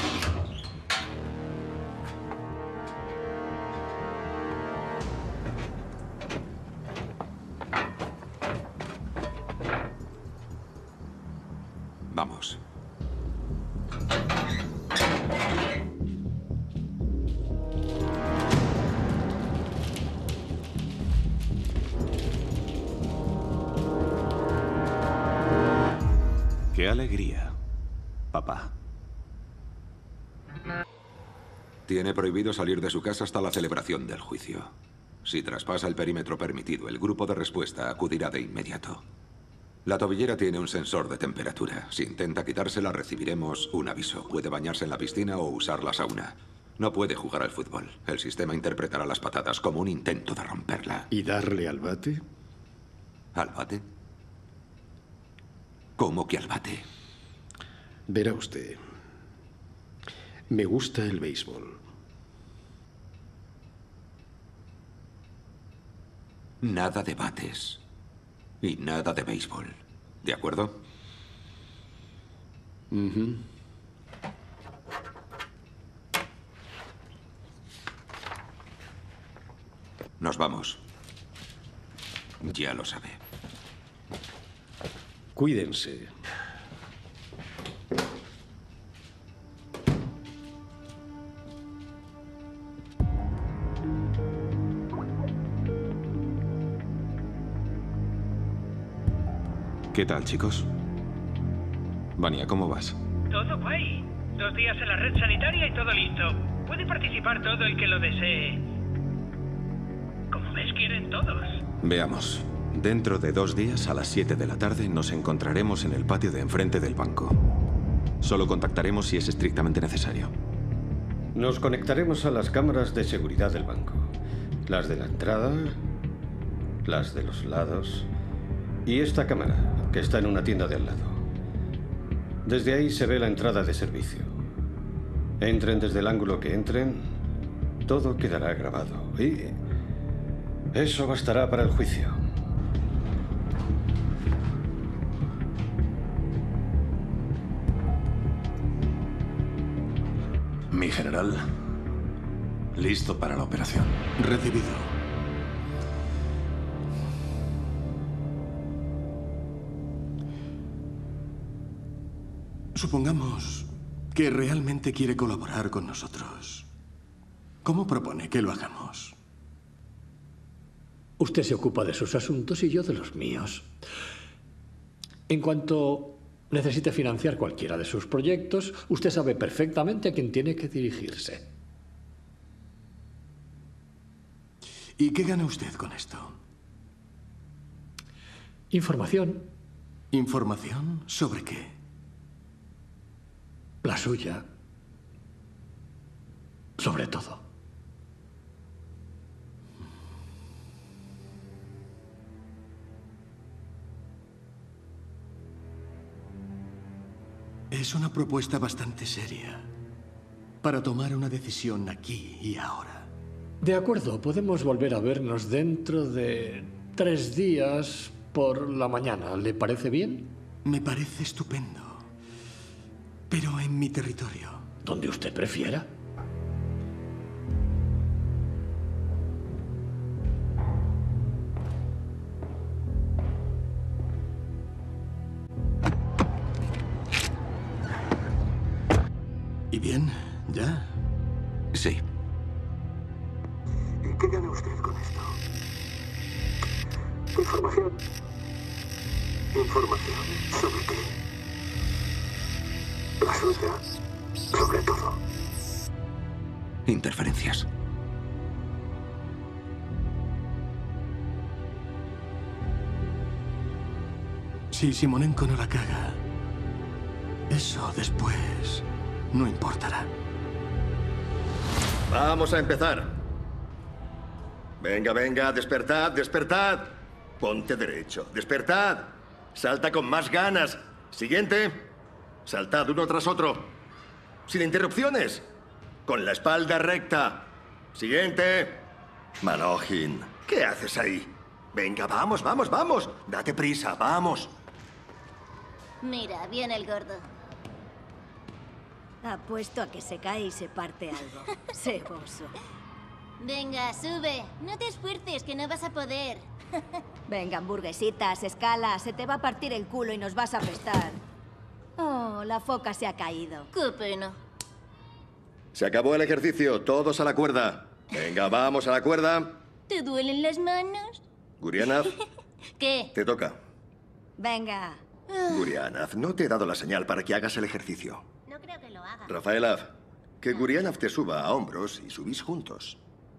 Vamos. ¡Qué alegría, papá! Tiene prohibido salir de su casa hasta la celebración del juicio. Si traspasa el perímetro permitido, el grupo de respuesta acudirá de inmediato. La tobillera tiene un sensor de temperatura. Si intenta quitársela, recibiremos un aviso. Puede bañarse en la piscina o usar la sauna. No puede jugar al fútbol. El sistema interpretará las patadas como un intento de romperla. ¿Y darle al bate? ¿Al bate? ¿Cómo que al bate? Verá usted. Me gusta el béisbol. Nada de bates. Y nada de béisbol. ¿De acuerdo? Nos vamos. Ya lo sabe. Cuídense. ¿Qué tal, chicos? Vania, ¿cómo vas? Todo guay. 2 días en la red sanitaria y todo listo. Puede participar todo el que lo desee. Como ves, quieren todos. Veamos. Dentro de 2 días, a las 7 de la tarde, nos encontraremos en el patio de enfrente del banco. Solo contactaremos si es estrictamente necesario. Nos conectaremos a las cámaras de seguridad del banco. Las de la entrada, las de los lados y esta cámara, que está en una tienda de al lado. Desde ahí se ve la entrada de servicio. Entren desde el ángulo que entren, todo quedará grabado. Y eso bastará para el juicio. Mi general, listo para la operación. Recibido. Supongamos que realmente quiere colaborar con nosotros. ¿Cómo propone que lo hagamos? Usted se ocupa de sus asuntos y yo de los míos. En cuanto necesite financiar cualquiera de sus proyectos, usted sabe perfectamente a quién tiene que dirigirse. ¿Y qué gana usted con esto? Información. ¿Información sobre qué? La suya. Sobre todo. Es una propuesta bastante seria para tomar una decisión aquí y ahora. De acuerdo, podemos volver a vernos dentro de 3 días por la mañana. ¿Le parece bien? Me parece estupendo. Pero en mi territorio. Donde usted prefiera. ¿Y bien? ¿Ya? Sí. ¿Y qué gana usted con esto? Información. ¿Información sobre qué? La suya, sobre todo. Interferencias. Si Simonenko no la caga, eso después no importará. Vamos a empezar. Venga, venga, despertad, despertad. Ponte derecho, despertad. Salta con más ganas. Siguiente. Saltad uno tras otro. Sin interrupciones. Con la espalda recta. Siguiente. Manojin, ¿qué haces ahí? Venga, vamos, vamos, vamos. Date prisa, vamos. Mira, viene el gordo. Apuesto a que se cae y se parte algo. Seboso. Venga, sube. No te esfuerces, que no vas a poder. Venga, hamburguesitas, escala. Se te va a partir el culo y nos vas a apestar. Oh, la foca se ha caído. Qué pena. Se acabó el ejercicio. Todos a la cuerda. Venga, vamos a la cuerda. ¿Te duelen las manos? Gurianav, ¿Qué? te toca. Venga. Gurianav, no te he dado la señal para que hagas el ejercicio. No creo que lo haga. Rafaelav, que Gurianav te suba a hombros y subís juntos.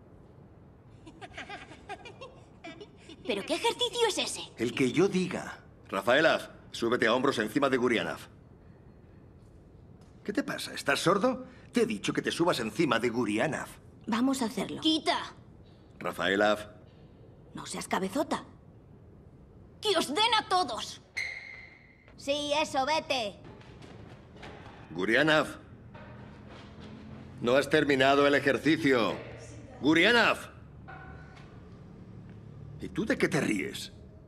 ¿Pero qué ejercicio es ese? El que yo diga. Rafaelav, súbete a hombros encima de Gurianav. ¿Qué te pasa? ¿Estás sordo? Te he dicho que te subas encima de Gurianav. Vamos a hacerlo. ¡Quita! Rafaelav. No seas cabezota. ¡Que os den a todos! Sí, eso, vete. Gurianav. No has terminado el ejercicio. Gurianav. ¿Y tú de qué te ríes?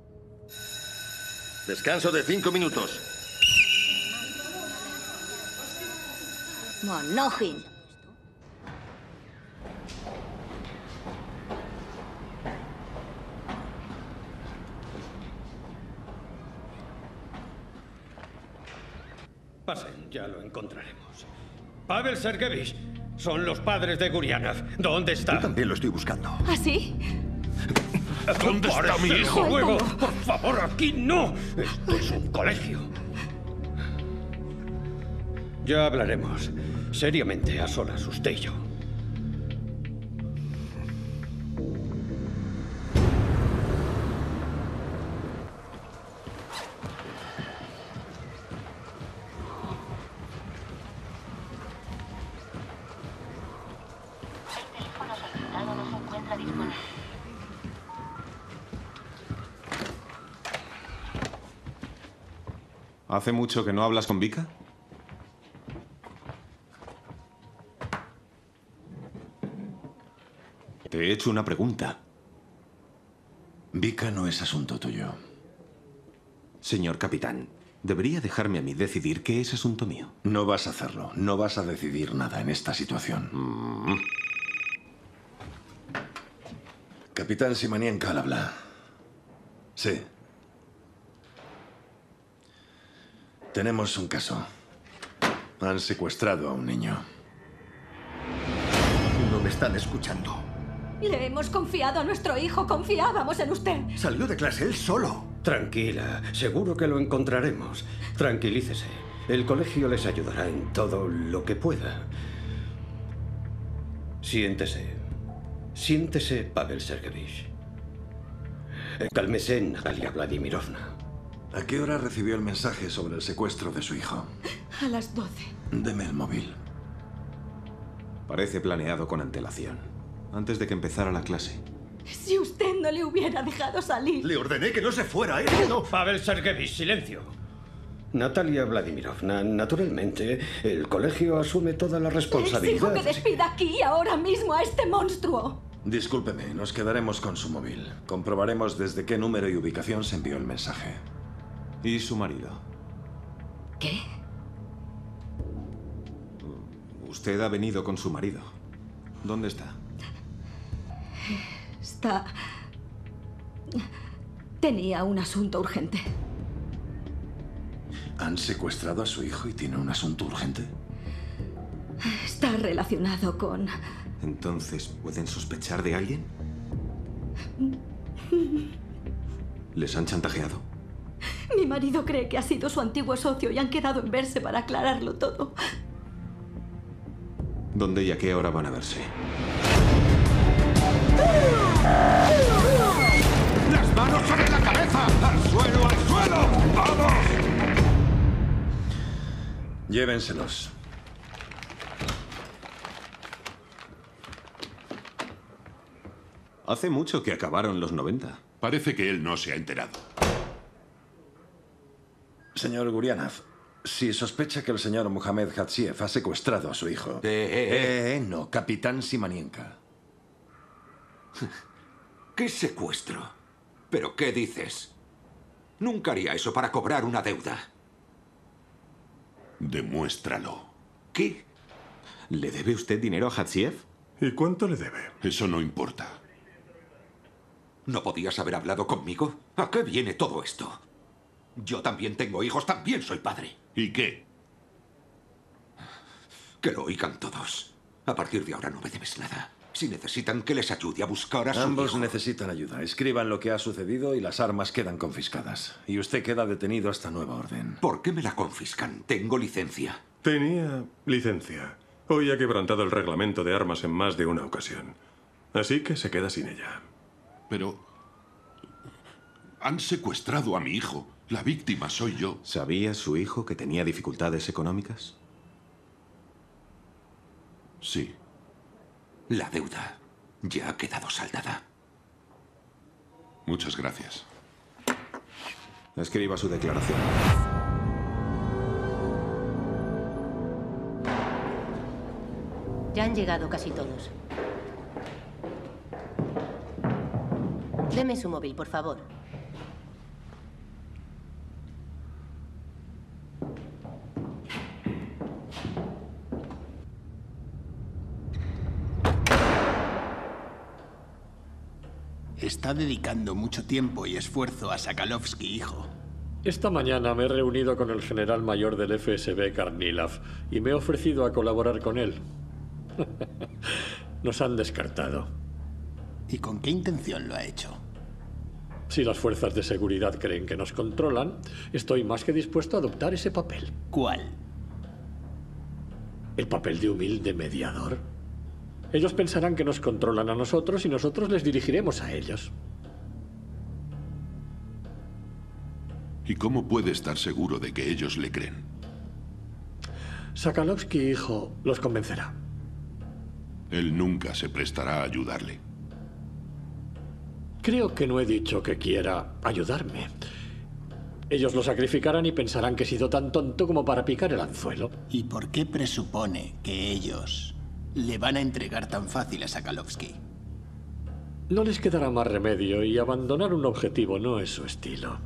Descanso de 5 minutos. Manojin. Pasen, ya lo encontraremos. Pavel Sergevich, son los padres de Gurianav. ¿Dónde está? Yo también lo estoy buscando. ¿Ah, sí? ¿Dónde está mi hijo? ¡Juego! ¡Por favor, aquí no! Esto es un colegio. Ya hablaremos. Seriamente, a solas, usted y yo. ¿Hace mucho que no hablas con Vika? Te he hecho una pregunta. Vika no es asunto tuyo. Señor capitán, debería dejarme a mí decidir qué es asunto mío. No vas a hacerlo. No vas a decidir nada en esta situación. Capitán Simanienko al habla. Sí. Tenemos un caso. Han secuestrado a un niño. No me están escuchando. Le hemos confiado a nuestro hijo. Confiábamos en usted. Salió de clase él solo. Tranquila, seguro que lo encontraremos. Tranquilícese. El colegio les ayudará en todo lo que pueda. Siéntese. Siéntese, Pavel Sergevich. Cálmese, Natalia Vladimirovna. ¿A qué hora recibió el mensaje sobre el secuestro de su hijo? A las 12. Deme el móvil. Parece planeado con antelación. Antes de que empezara la clase. Si usted no le hubiera dejado salir. Le ordené que no se fuera, ¿eh? No. Pavel Sergevich, silencio. Natalia Vladimirovna, naturalmente, el colegio asume toda la responsabilidad. Exijo que despida aquí y ahora mismo a este monstruo. Discúlpeme, nos quedaremos con su móvil. Comprobaremos desde qué número y ubicación se envió el mensaje. ¿Y su marido? ¿Qué? Usted ha venido con su marido. ¿Dónde está? Tenía un asunto urgente. ¿Han secuestrado a su hijo y tiene un asunto urgente? Está relacionado con... Entonces, ¿pueden sospechar de alguien? ¿Les han chantajeado? Mi marido cree que ha sido su antiguo socio y han quedado en verse para aclararlo todo. ¿Dónde y a qué hora van a verse? ¡Las manos sobre la cabeza! ¡Al suelo, al suelo! ¡Vamos! Llévenselos. Hace mucho que acabaron los 90. Parece que él no se ha enterado. Señor Gurianov, si sospecha que el señor Mohamed Hatziev ha secuestrado a su hijo... No, capitán Simanienka. ¿Qué secuestro? ¿Pero qué dices? Nunca haría eso para cobrar una deuda. Demuéstralo. ¿Qué? ¿Le debe usted dinero a Hatziev? ¿Y cuánto le debe? Eso no importa. ¿No podías haber hablado conmigo? ¿A qué viene todo esto? Yo también tengo hijos, también soy padre. ¿Y qué? Que lo oigan todos. A partir de ahora no me debes nada. Si necesitan que les ayude a buscar a su hijo... Ambos necesitan ayuda. Escriban lo que ha sucedido y las armas quedan confiscadas. Y usted queda detenido hasta nueva orden. ¿Por qué me la confiscan? Tengo licencia. Tenía licencia. Hoy ha quebrantado el reglamento de armas en más de una ocasión. Así que se queda sin ella. Pero... han secuestrado a mi hijo. La víctima soy yo. ¿Sabía su hijo que tenía dificultades económicas? Sí. La deuda ya ha quedado saldada. Muchas gracias. Escriba su declaración. Ya han llegado casi todos. Deme su móvil, por favor. Está dedicando mucho tiempo y esfuerzo a Sakalovsky, hijo. Esta mañana me he reunido con el general mayor del FSB, Karnilov, y me he ofrecido a colaborar con él. Nos han descartado. ¿Y con qué intención lo ha hecho? Si las fuerzas de seguridad creen que nos controlan, estoy más que dispuesto a adoptar ese papel. ¿Cuál? El papel de humilde mediador. Ellos pensarán que nos controlan a nosotros y nosotros les dirigiremos a ellos. ¿Y cómo puede estar seguro de que ellos le creen? Sakalovsky, hijo, los convencerá. Él nunca se prestará a ayudarle. Creo que no he dicho que quiera ayudarme. Ellos lo sacrificarán y pensarán que he sido tan tonto como para picar el anzuelo. ¿Y por qué presupone que ellos le van a entregar tan fácil a Sakalovsky? No les quedará más remedio y abandonar un objetivo no es su estilo.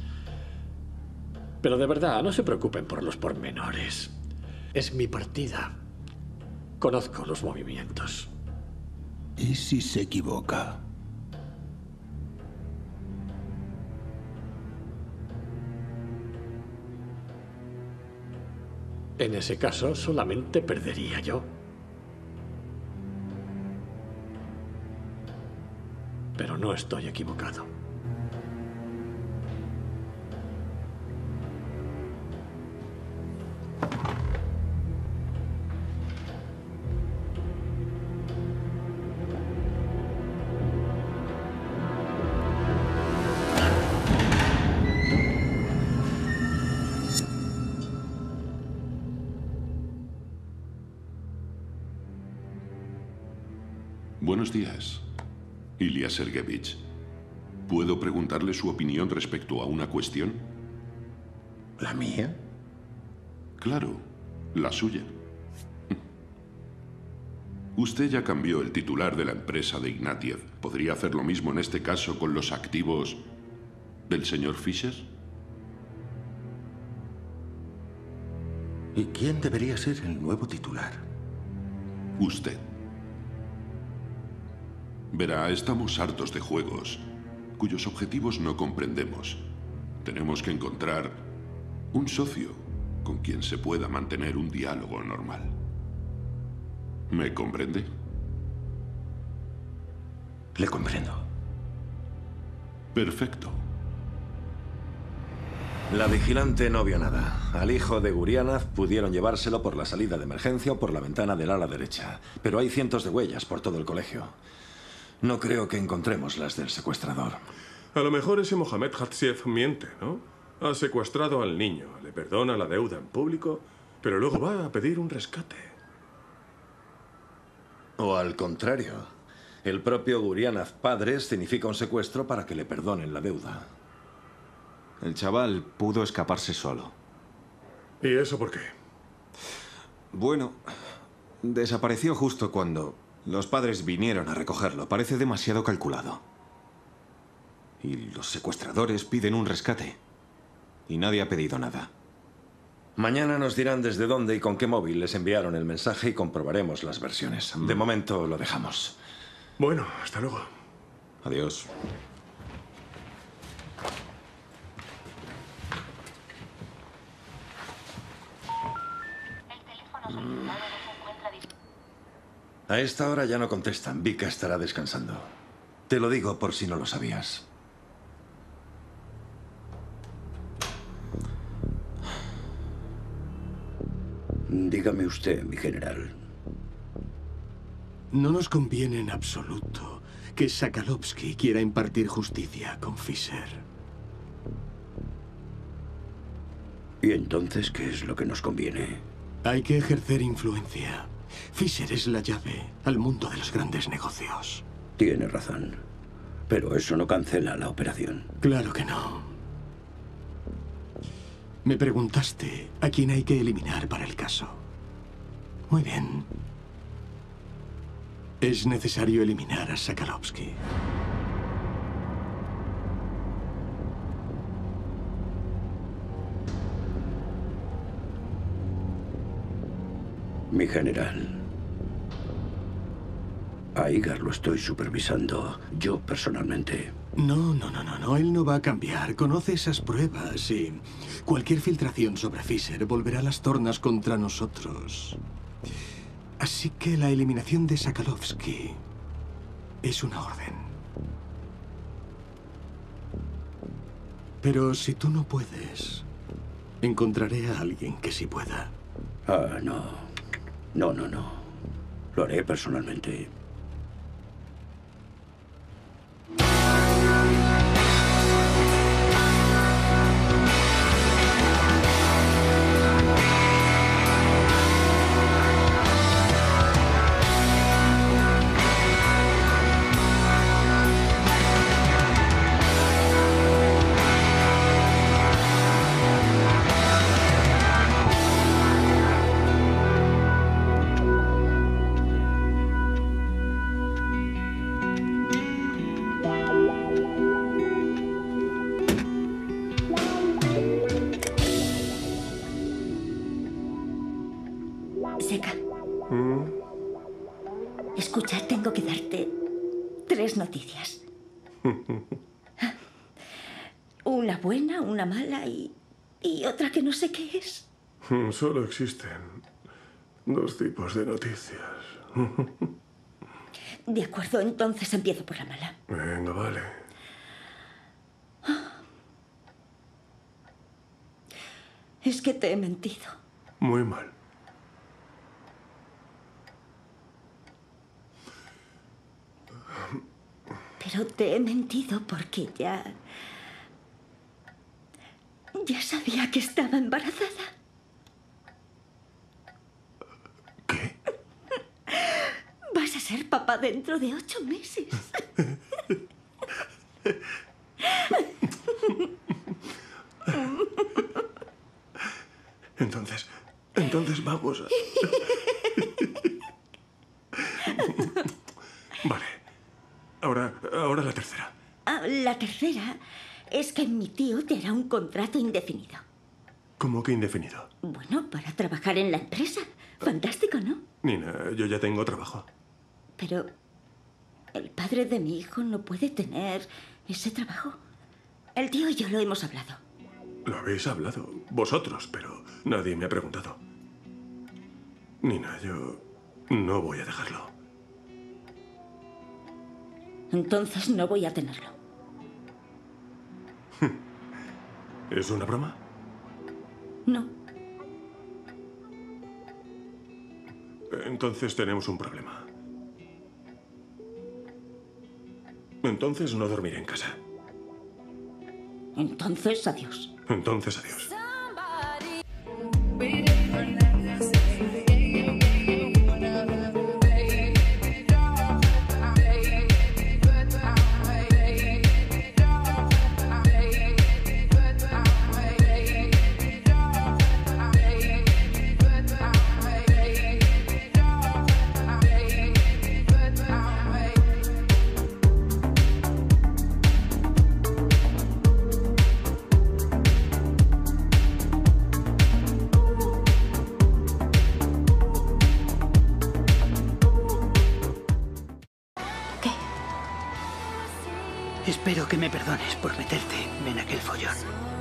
Pero de verdad, no se preocupen por los pormenores. Es mi partida. Conozco los movimientos. ¿Y si se equivoca? En ese caso, solamente perdería yo. Pero no estoy equivocado. Buenos días, Ilya Sergeyevich. ¿Puedo preguntarle su opinión respecto a una cuestión? ¿La mía? Claro, la suya. Usted ya cambió el titular de la empresa de Ignatiev. ¿Podría hacer lo mismo en este caso con los activos del señor Fisher? ¿Y quién debería ser el nuevo titular? Usted. Verá, estamos hartos de juegos cuyos objetivos no comprendemos. Tenemos que encontrar un socio con quien se pueda mantener un diálogo normal. ¿Me comprende? Le comprendo. Perfecto. La vigilante no vio nada. Al hijo de Gurianov pudieron llevárselo por la salida de emergencia o por la ventana del ala derecha. Pero hay cientos de huellas por todo el colegio. No creo que encontremos las del secuestrador. A lo mejor ese Mohamed Hatsiev miente, ¿no? Ha secuestrado al niño, le perdona la deuda en público, pero luego va a pedir un rescate. O al contrario, el propio Gurianov padre escenifica un secuestro para que le perdonen la deuda. El chaval pudo escaparse solo. ¿Y eso por qué? Bueno, desapareció justo cuando los padres vinieron a recogerlo. Parece demasiado calculado. Y los secuestradores piden un rescate. Y nadie ha pedido nada. Mañana nos dirán desde dónde y con qué móvil les enviaron el mensaje y comprobaremos las versiones. De momento lo dejamos. Bueno, hasta luego. Adiós. A esta hora ya no contestan. Vika estará descansando. Te lo digo por si no lo sabías. Dígame usted, mi general. No nos conviene en absoluto que Sakalovsky quiera impartir justicia con Fisher. ¿Y entonces qué es lo que nos conviene? Hay que ejercer influencia. Fisher es la llave al mundo de los grandes negocios. Tiene razón. Pero eso no cancela la operación. Claro que no. Me preguntaste a quién hay que eliminar para el caso. Muy bien. Es necesario eliminar a Sakalovsky. Mi general. A Igar lo estoy supervisando yo personalmente. No. Él no va a cambiar. Conoce esas pruebas y cualquier filtración sobre Fisher volverá las tornas contra nosotros. Así que la eliminación de Sakalovsky es una orden. Pero si tú no puedes, encontraré a alguien que sí pueda. Ah, no. No. Lo haré personalmente. Seca. Escucha, tengo que darte 3 noticias. Una buena, una mala y otra que no sé qué es. Solo existen 2 tipos de noticias. De acuerdo, entonces empiezo por la mala. Venga, vale. Es que te he mentido. Muy mal. Pero te he mentido porque ya sabía que estaba embarazada. ¿Qué? Vas a ser papá dentro de 8 meses. Entonces vamos a... Vale. Ahora la tercera. La tercera es que mi tío te hará un contrato indefinido. ¿Cómo que indefinido? Bueno, para trabajar en la empresa. Fantástico, ¿no? Nina, yo ya tengo trabajo. Pero el padre de mi hijo no puede tener ese trabajo. El tío y yo lo hemos hablado. Lo habéis hablado vosotros, pero nadie me ha preguntado. Nina, yo no voy a dejarlo. Entonces no voy a tenerlo. ¿Es una broma? No. Entonces tenemos un problema. Entonces no dormiré en casa. Entonces, adiós. Entonces, adiós. Espero que me perdones por meterte en aquel follón.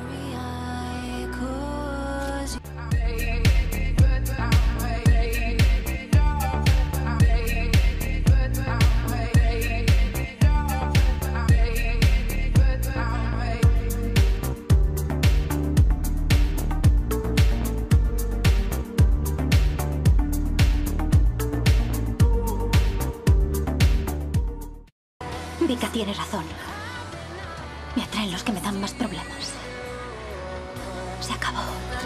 Vika tiene razón. Me atraen los que me dan más problemas. Se acabó.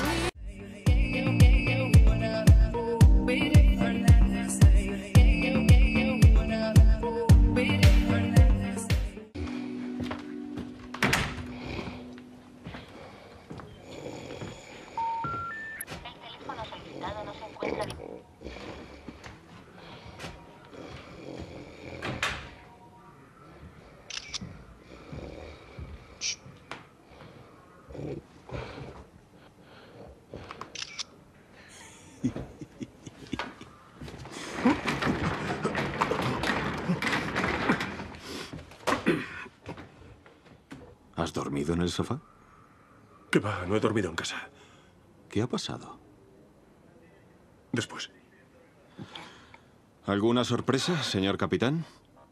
¿Has dormido en el sofá? ¿Qué va? No he dormido en casa. ¿Qué ha pasado? Después. ¿Alguna sorpresa, señor capitán?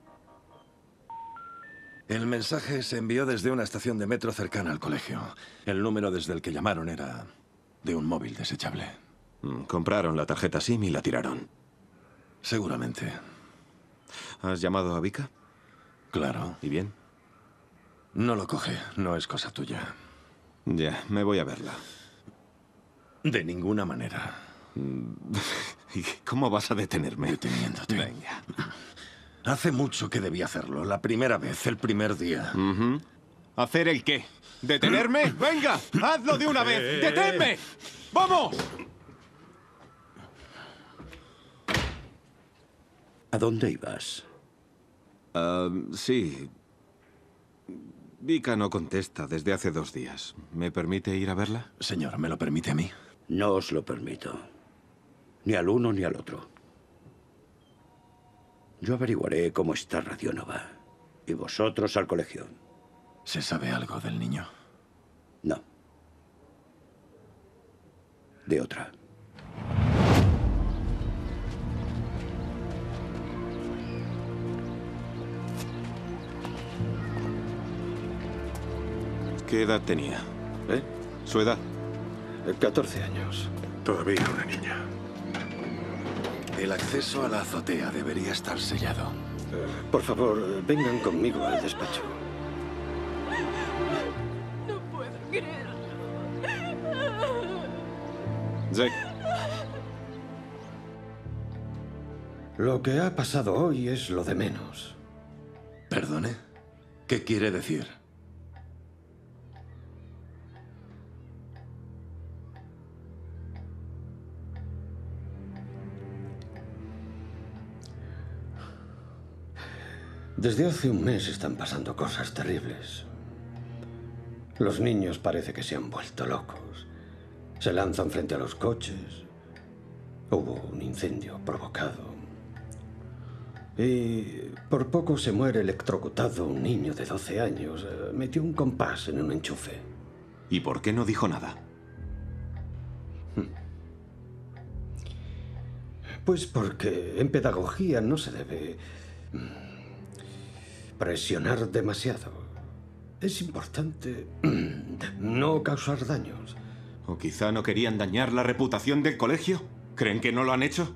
El mensaje se envió desde una estación de metro cercana al colegio. El número desde el que llamaron era de un móvil desechable. Compraron la tarjeta SIM y la tiraron. Seguramente. ¿Has llamado a Vika? Claro. ¿Y bien? No lo coge. No es cosa tuya. Ya, me voy a verla. De ninguna manera. ¿Y cómo vas a detenerme? Deteniéndote. Venga. Hace mucho que debí hacerlo. La primera vez, el primer día. ¿Hacer el qué? ¿Detenerme? ¡Venga! ¡Hazlo de una vez! ¡Deténme! ¡Vamos! ¿A dónde ibas? Sí. Vika no contesta desde hace 2 días. ¿Me permite ir a verla? Señor, ¿me lo permite a mí? No os lo permito. Ni al uno ni al otro. Yo averiguaré cómo está Radionova. Y vosotros al colegio. ¿Se sabe algo del niño? No. De otra. ¿Qué edad tenía? ¿Su edad? 14 años. Todavía una niña. El acceso a la azotea debería estar sellado. Por favor, vengan conmigo al despacho. No puedo creerlo. Jack. Lo que ha pasado hoy es lo de menos. ¿Perdone? ¿Qué quiere decir? Desde hace un mes están pasando cosas terribles. Los niños parece que se han vuelto locos. Se lanzan frente a los coches. Hubo un incendio provocado. Y por poco se muere electrocutado un niño de 12 años. Metió un compás en un enchufe. ¿Y por qué no dijo nada? Pues porque en pedagogía no se debe presionar demasiado. Es importante no causar daños. ¿O quizá no querían dañar la reputación del colegio? ¿Creen que no lo han hecho?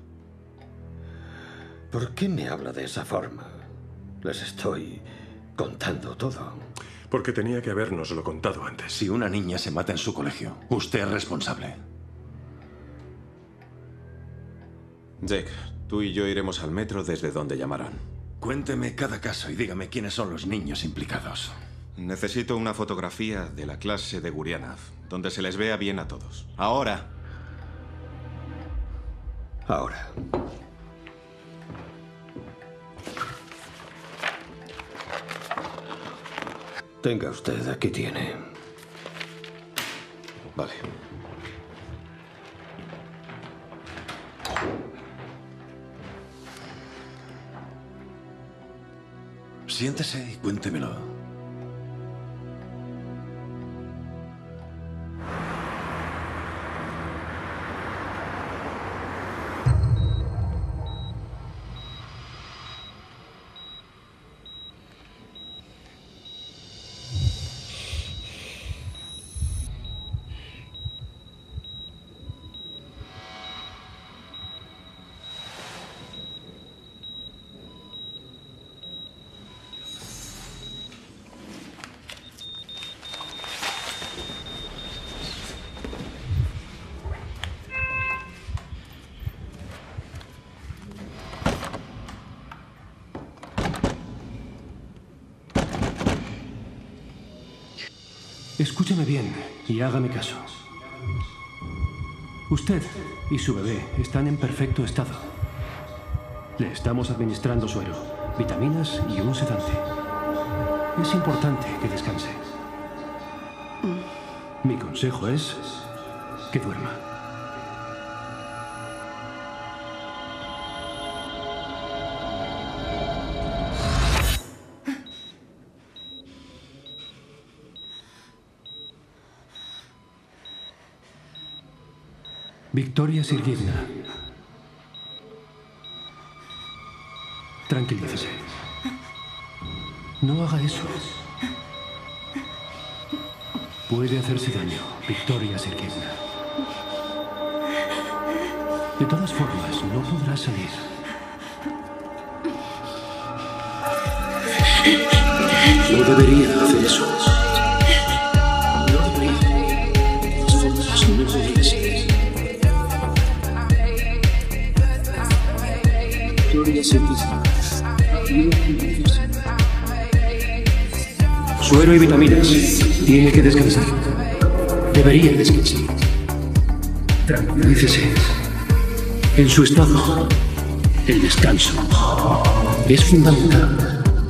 ¿Por qué me habla de esa forma? Les estoy contando todo. Porque tenía que habérnoslo contado antes. Si una niña se mata en su colegio, usted es responsable. Jake, tú y yo iremos al metro desde donde llamaron. Cuénteme cada caso y dígame quiénes son los niños implicados. Necesito una fotografía de la clase de Gurianov, donde se les vea bien a todos. ¡Ahora! Ahora. Tenga usted, aquí tiene. Vale. Siéntese y cuéntemelo. Escúcheme bien y hágame caso. Usted y su bebé están en perfecto estado. Le estamos administrando suero, vitaminas y un sedante. Es importante que descanse. Mi consejo es que duerma. Victoria Sergeyevna. Tranquilícese. No haga eso. Puede hacerse daño, Victoria Sergeyevna. De todas formas, no podrá salir. No debería hacer eso. No debería. De todas formas, no podrá salir. Suero y vitaminas. Tiene que descansar. Debería descansar. Tranquilícese. En su estado, el descanso es fundamental.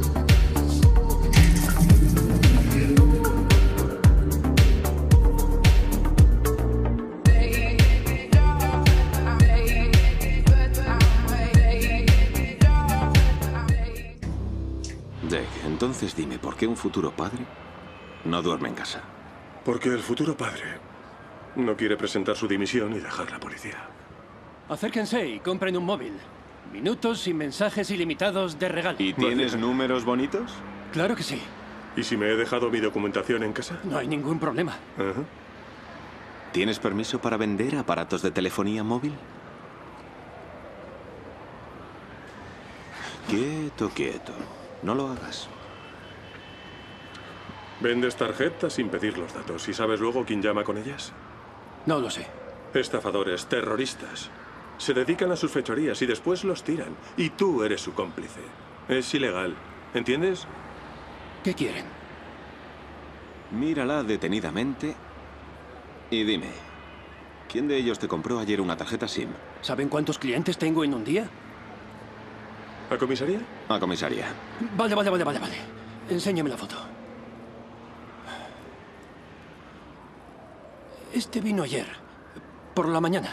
Entonces dime, ¿por qué un futuro padre no duerme en casa? Porque el futuro padre no quiere presentar su dimisión y dejar la policía. Acérquense y compren un móvil. Minutos y mensajes ilimitados de regalo. ¿Y tienes números bonitos? Claro que sí. ¿Y si me he dejado mi documentación en casa? No hay ningún problema. ¿Tienes permiso para vender aparatos de telefonía móvil? Quieto, quieto. No lo hagas. Vendes tarjetas sin pedir los datos. ¿Y sabes luego quién llama con ellas? No lo sé. Estafadores, terroristas. Se dedican a sus fechorías y después los tiran. Y tú eres su cómplice. Es ilegal. ¿Entiendes? ¿Qué quieren? Mírala detenidamente y dime, ¿quién de ellos te compró ayer una tarjeta SIM? ¿Saben cuántos clientes tengo en un día? ¿A comisaría? A comisaría. Vale. Enséñame la foto. Este vino ayer, por la mañana.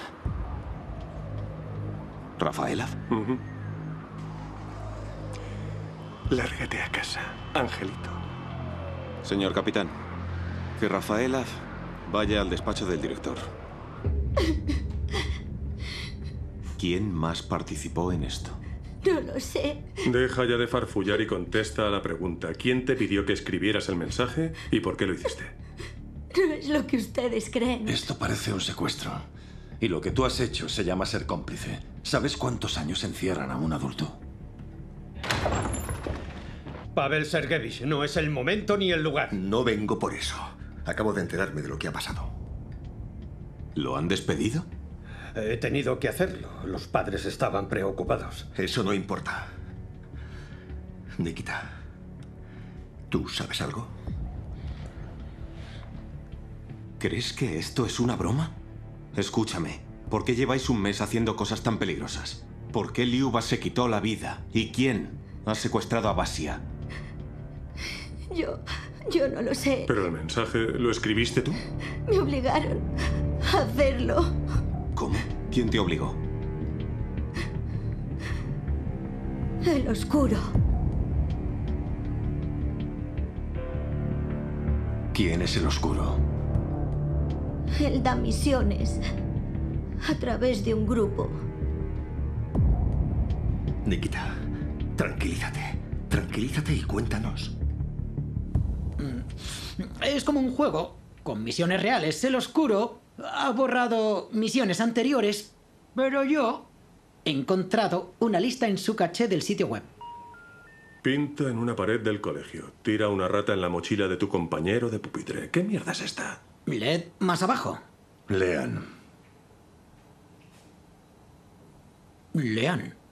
¿Rafaela? Lárgate a casa, Angelito. Señor capitán, que Rafaela vaya al despacho del director. ¿Quién más participó en esto? No lo sé. Deja ya de farfullar y contesta a la pregunta. ¿Quién te pidió que escribieras el mensaje y por qué lo hiciste? No es lo que ustedes creen. Esto parece un secuestro. Y lo que tú has hecho se llama ser cómplice. ¿Sabes cuántos años encierran a un adulto? Pavel Sergeyevich, no es el momento ni el lugar. No vengo por eso. Acabo de enterarme de lo que ha pasado. ¿Lo han despedido? He tenido que hacerlo. Los padres estaban preocupados. Eso no importa. Nikita, ¿tú sabes algo? ¿Crees que esto es una broma? Escúchame, ¿por qué lleváis un mes haciendo cosas tan peligrosas? ¿Por qué Liuba se quitó la vida? ¿Y quién ha secuestrado a Basia? Yo no lo sé. ¿Pero el mensaje lo escribiste tú? Me obligaron a hacerlo. ¿Cómo? ¿Quién te obligó? El oscuro. ¿Quién es el oscuro? Él da misiones a través de un grupo. Nikita, tranquilízate. Tranquilízate y cuéntanos. Es como un juego con misiones reales. El oscuro ha borrado misiones anteriores, pero yo he encontrado una lista en su caché del sitio web. Pinta en una pared del colegio. Tira una rata en la mochila de tu compañero de pupitre. ¿Qué mierda es esta? Leed más abajo. Lean. Lean.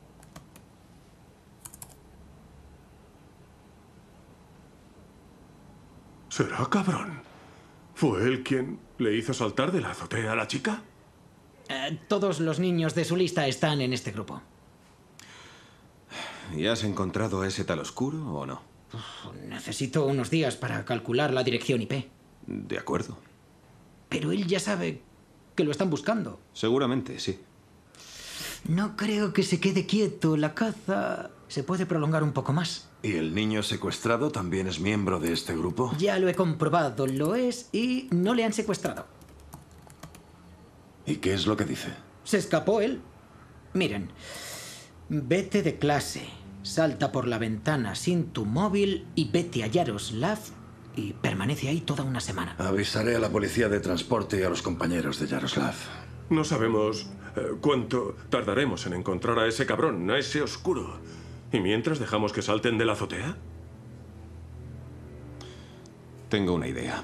¿Será cabrón? ¿Fue él quien le hizo saltar de la azotea a la chica? Todos los niños de su lista están en este grupo. ¿Y has encontrado a ese tal oscuro o no? Necesito unos días para calcular la dirección IP. De acuerdo. Pero él ya sabe que lo están buscando. Seguramente, sí. No creo que se quede quieto. La caza se puede prolongar un poco más. ¿Y el niño secuestrado también es miembro de este grupo? Ya lo he comprobado, lo es y no le han secuestrado. ¿Y qué es lo que dice? Se escapó él. Miren, vete de clase, salta por la ventana sin tu móvil y vete a Yaroslav y permanece ahí toda una semana. Avisaré a la policía de transporte y a los compañeros de Yaroslav. No sabemos cuánto tardaremos en encontrar a ese cabrón, a ese oscuro. ¿Y mientras dejamos que salten de la azotea? Tengo una idea.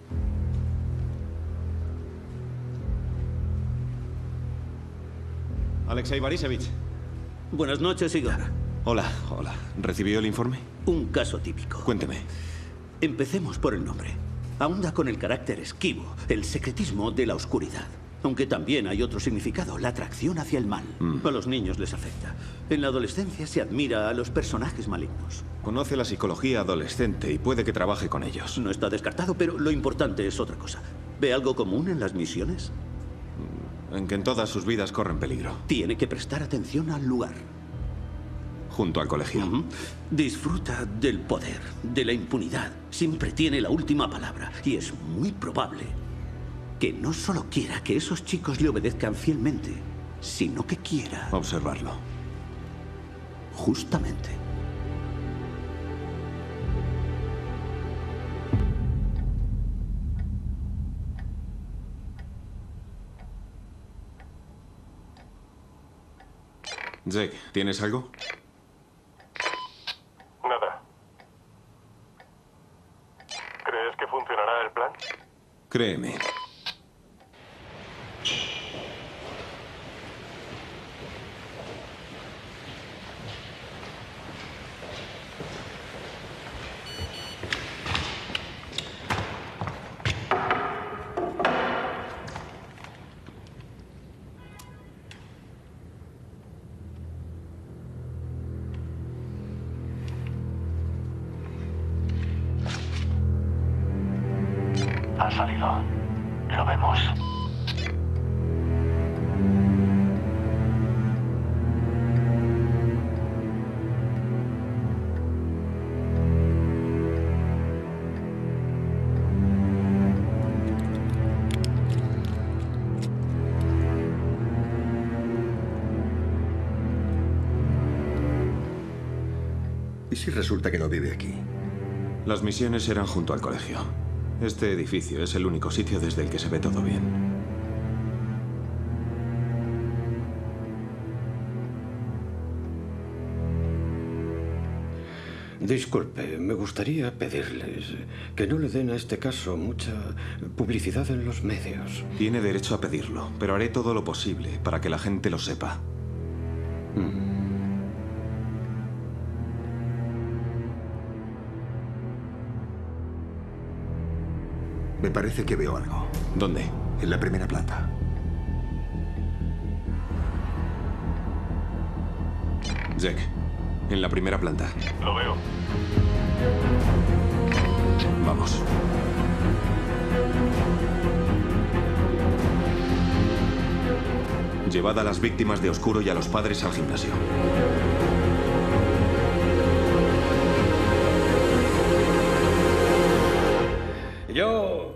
Alexei Borisevich. Buenas noches, Igor. Hola. ¿Recibió el informe? Un caso típico. Cuénteme. Empecemos por el nombre. Ahonda con el carácter esquivo, el secretismo de la oscuridad. Aunque también hay otro significado, la atracción hacia el mal. A los niños les afecta. En la adolescencia se admira a los personajes malignos. Conoce la psicología adolescente y puede que trabaje con ellos. No está descartado, pero lo importante es otra cosa. ¿Ve algo común en las misiones? En que en todas sus vidas corren peligro. Tiene que prestar atención al lugar. Junto al colegio. Disfruta del poder, de la impunidad. Siempre tiene la última palabra. Y es muy probable que no solo quiera que esos chicos le obedezcan fielmente, sino que quiera... observarlo. Justamente. Jack, ¿tienes algo? Nada. ¿Crees que funcionará el plan? Créeme. salido. Lo vemos. ¿Y si resulta que no vive aquí? Las misiones eran junto al colegio. Este edificio es el único sitio desde el que se ve todo bien. Disculpe, me gustaría pedirles que no le den a este caso mucha publicidad en los medios. Tiene derecho a pedirlo, pero haré todo lo posible para que la gente lo sepa. Me parece que veo algo. ¿Dónde? En la primera planta. Jack, en la primera planta. Lo veo. Vamos. Llevad a las víctimas de Oscuro y a los padres al gimnasio. Yo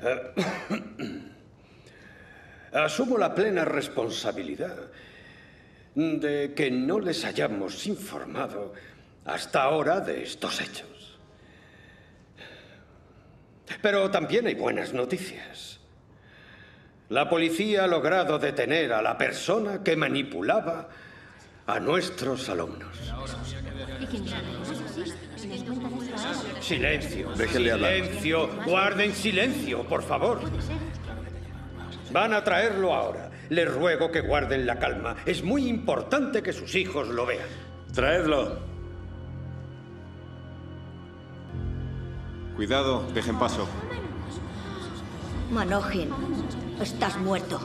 asumo la plena responsabilidad de que no les hayamos informado hasta ahora de estos hechos. Pero también hay buenas noticias. La policía ha logrado detener a la persona que manipulaba a nuestros alumnos. Silencio. Déjenle hablar. Silencio. Guarden silencio, por favor. Van a traerlo ahora. Les ruego que guarden la calma. Es muy importante que sus hijos lo vean. Traedlo. Cuidado, dejen paso. Manojin, estás muerto.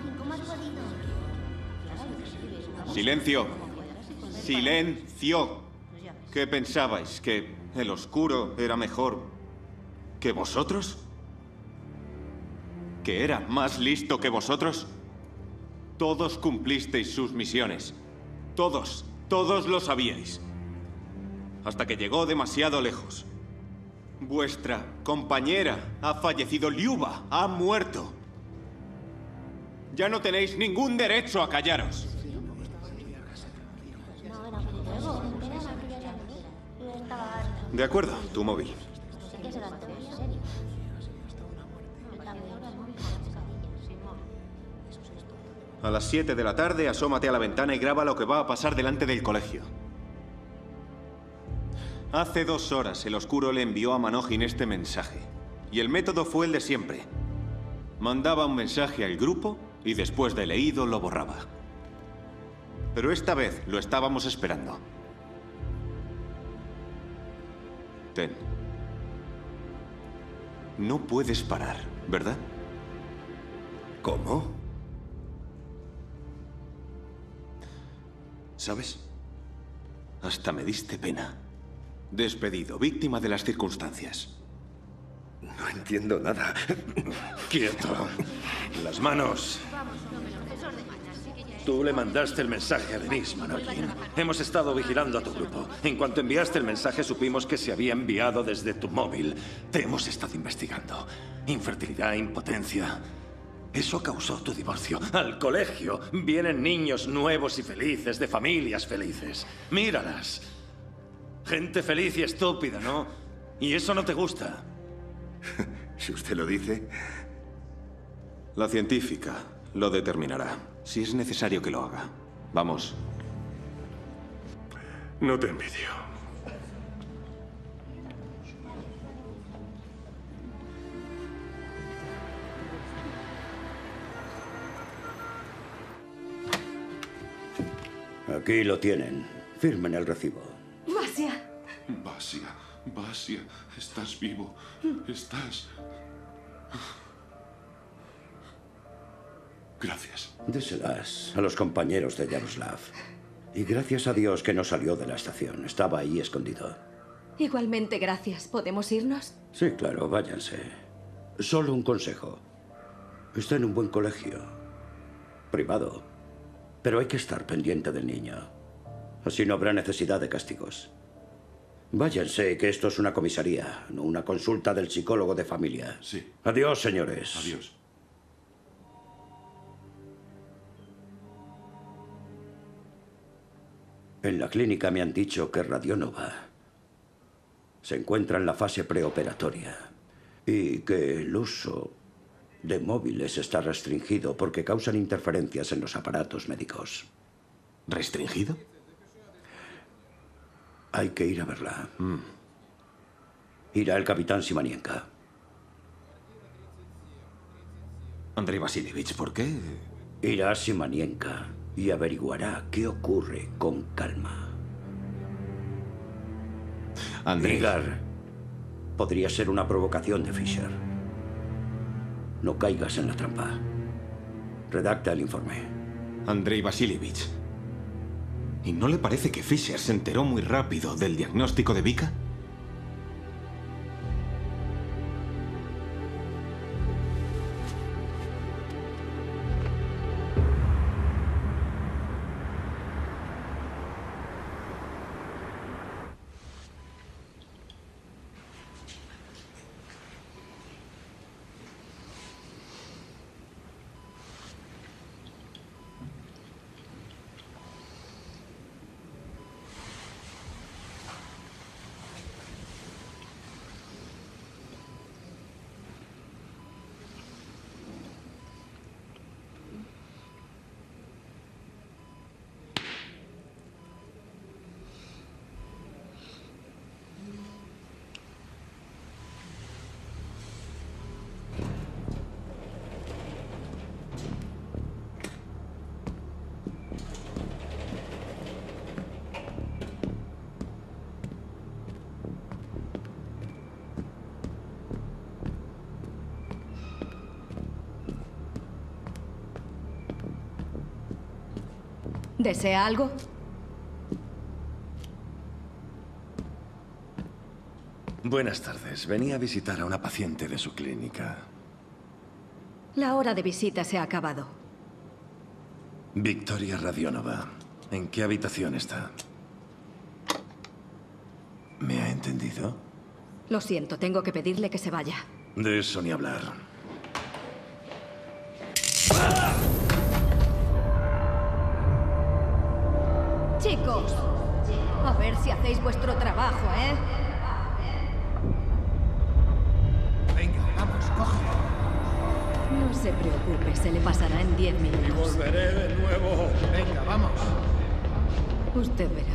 Silencio. Silencio. ¿Qué pensabais? ¿Que el Oscuro era mejor que vosotros? ¿Que era más listo que vosotros? Todos cumplisteis sus misiones. Todos. Todos lo sabíais. Hasta que llegó demasiado lejos. Vuestra compañera ha fallecido. Liuba ha muerto. Ya no tenéis ningún derecho a callaros. De acuerdo, tu móvil. A las 7 de la tarde, asómate a la ventana y graba lo que va a pasar delante del colegio. Hace 2 horas, el Oscuro le envió a Manojin este mensaje. Y el método fue el de siempre. Mandaba un mensaje al grupo y después de leído lo borraba. Pero esta vez lo estábamos esperando. Ten. No puedes parar, ¿verdad? ¿Cómo? ¿Sabes? Hasta me diste pena. Despedido, víctima de las circunstancias. No entiendo nada. Quieto. Las manos. Tú le mandaste el mensaje a Denise, Manojin. Hemos estado vigilando a tu grupo. En cuanto enviaste el mensaje, supimos que se había enviado desde tu móvil. Te hemos estado investigando. Infertilidad, impotencia. Eso causó tu divorcio. Al colegio vienen niños nuevos y felices, de familias felices. Míralas. Gente feliz y estúpida, ¿no? Y eso no te gusta. Si usted lo dice. La científica lo determinará. Si es necesario que lo haga. Vamos. No te envidio. Aquí lo tienen. Firmen el recibo. Basia. Basia, estás vivo. Estás... Gracias. Déselas a los compañeros de Yaroslav. Y gracias a Dios que no salió de la estación. Estaba ahí escondido. Igualmente, gracias. ¿Podemos irnos? Sí, claro, váyanse. Solo un consejo. Está en un buen colegio. Privado. Pero hay que estar pendiente del niño. Así no habrá necesidad de castigos. Váyanse, que esto es una comisaría, no una consulta del psicólogo de familia. Sí. Adiós, señores. Adiós. En la clínica me han dicho que Radionova se encuentra en la fase preoperatoria y que el uso de móviles está restringido porque causan interferencias en los aparatos médicos. ¿Restringido? Hay que ir a verla. Irá el capitán Simanienka. Andrei Vasilievich, ¿por qué? Irá Simanienka y averiguará qué ocurre con calma. Andrei. Igar, podría ser una provocación de Fisher. No caigas en la trampa. Redacta el informe. Andrei Vasilievich. ¿Y no le parece que Fisher se enteró muy rápido del diagnóstico de Vika? ¿Desea algo? Buenas tardes. Venía a visitar a una paciente de su clínica. La hora de visita se ha acabado. Victoria Radionova. ¿En qué habitación está? ¿Me ha entendido? Lo siento, tengo que pedirle que se vaya. De eso ni hablar. Chicos, a ver si hacéis vuestro trabajo, ¿eh? Venga, vamos, cógelo. No se preocupe, se le pasará en 10 minutos. Y volveré de nuevo. Venga, vamos. Usted verá.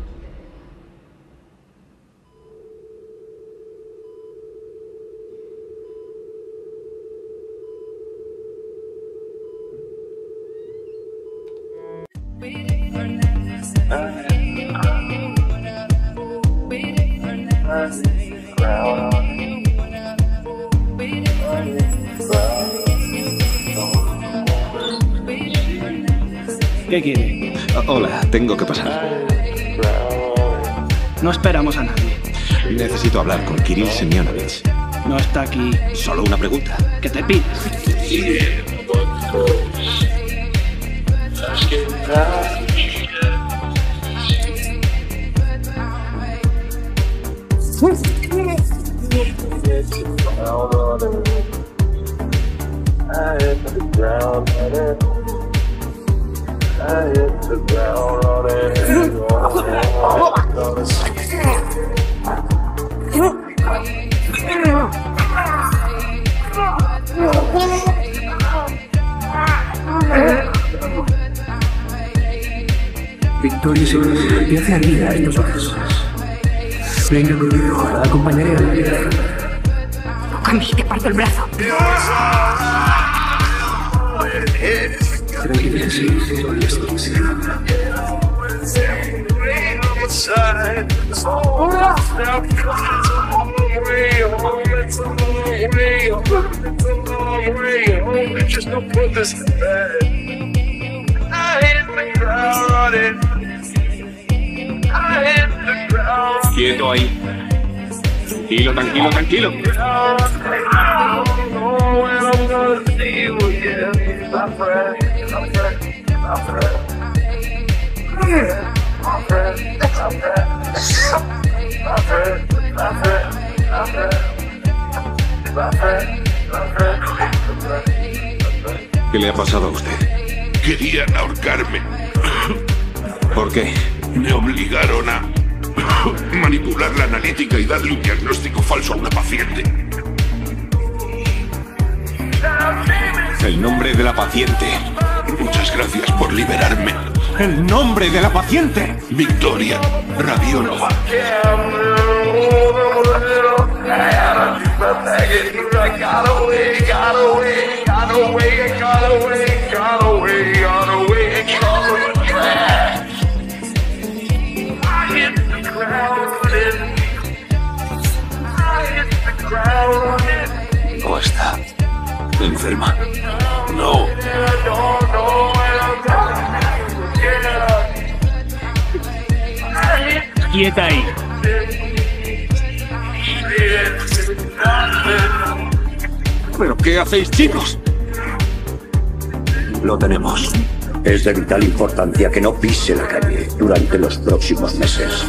¿Qué quiere? Hola, tengo que pasar. No esperamos a nadie. Necesito hablar con Kirill Semyonovich. No está aquí. Solo una pregunta. ¿Qué te pide? Victoria se empieza a ir a estos ojos. Venga conmigo, la acompañaré a la vida. No cambies, te parto el brazo. Tranquila, sí, todavía estoy encerrada. Quieto ahí. Tranquilo, tranquilo, tranquilo. ¿Qué le ha pasado a usted? Querían ahorcarme. ¿Por qué? Me obligaron a manipular la analítica y darle un diagnóstico falso a una paciente. El nombre de la paciente. Muchas gracias por liberarme. ¡El nombre de la paciente! Victoria Radionova. ¿Cómo está? ¿Enferma? No. Quieta ahí. ¿Pero qué hacéis, chicos? Lo tenemos. Es de vital importancia que no pise la calle durante los próximos meses.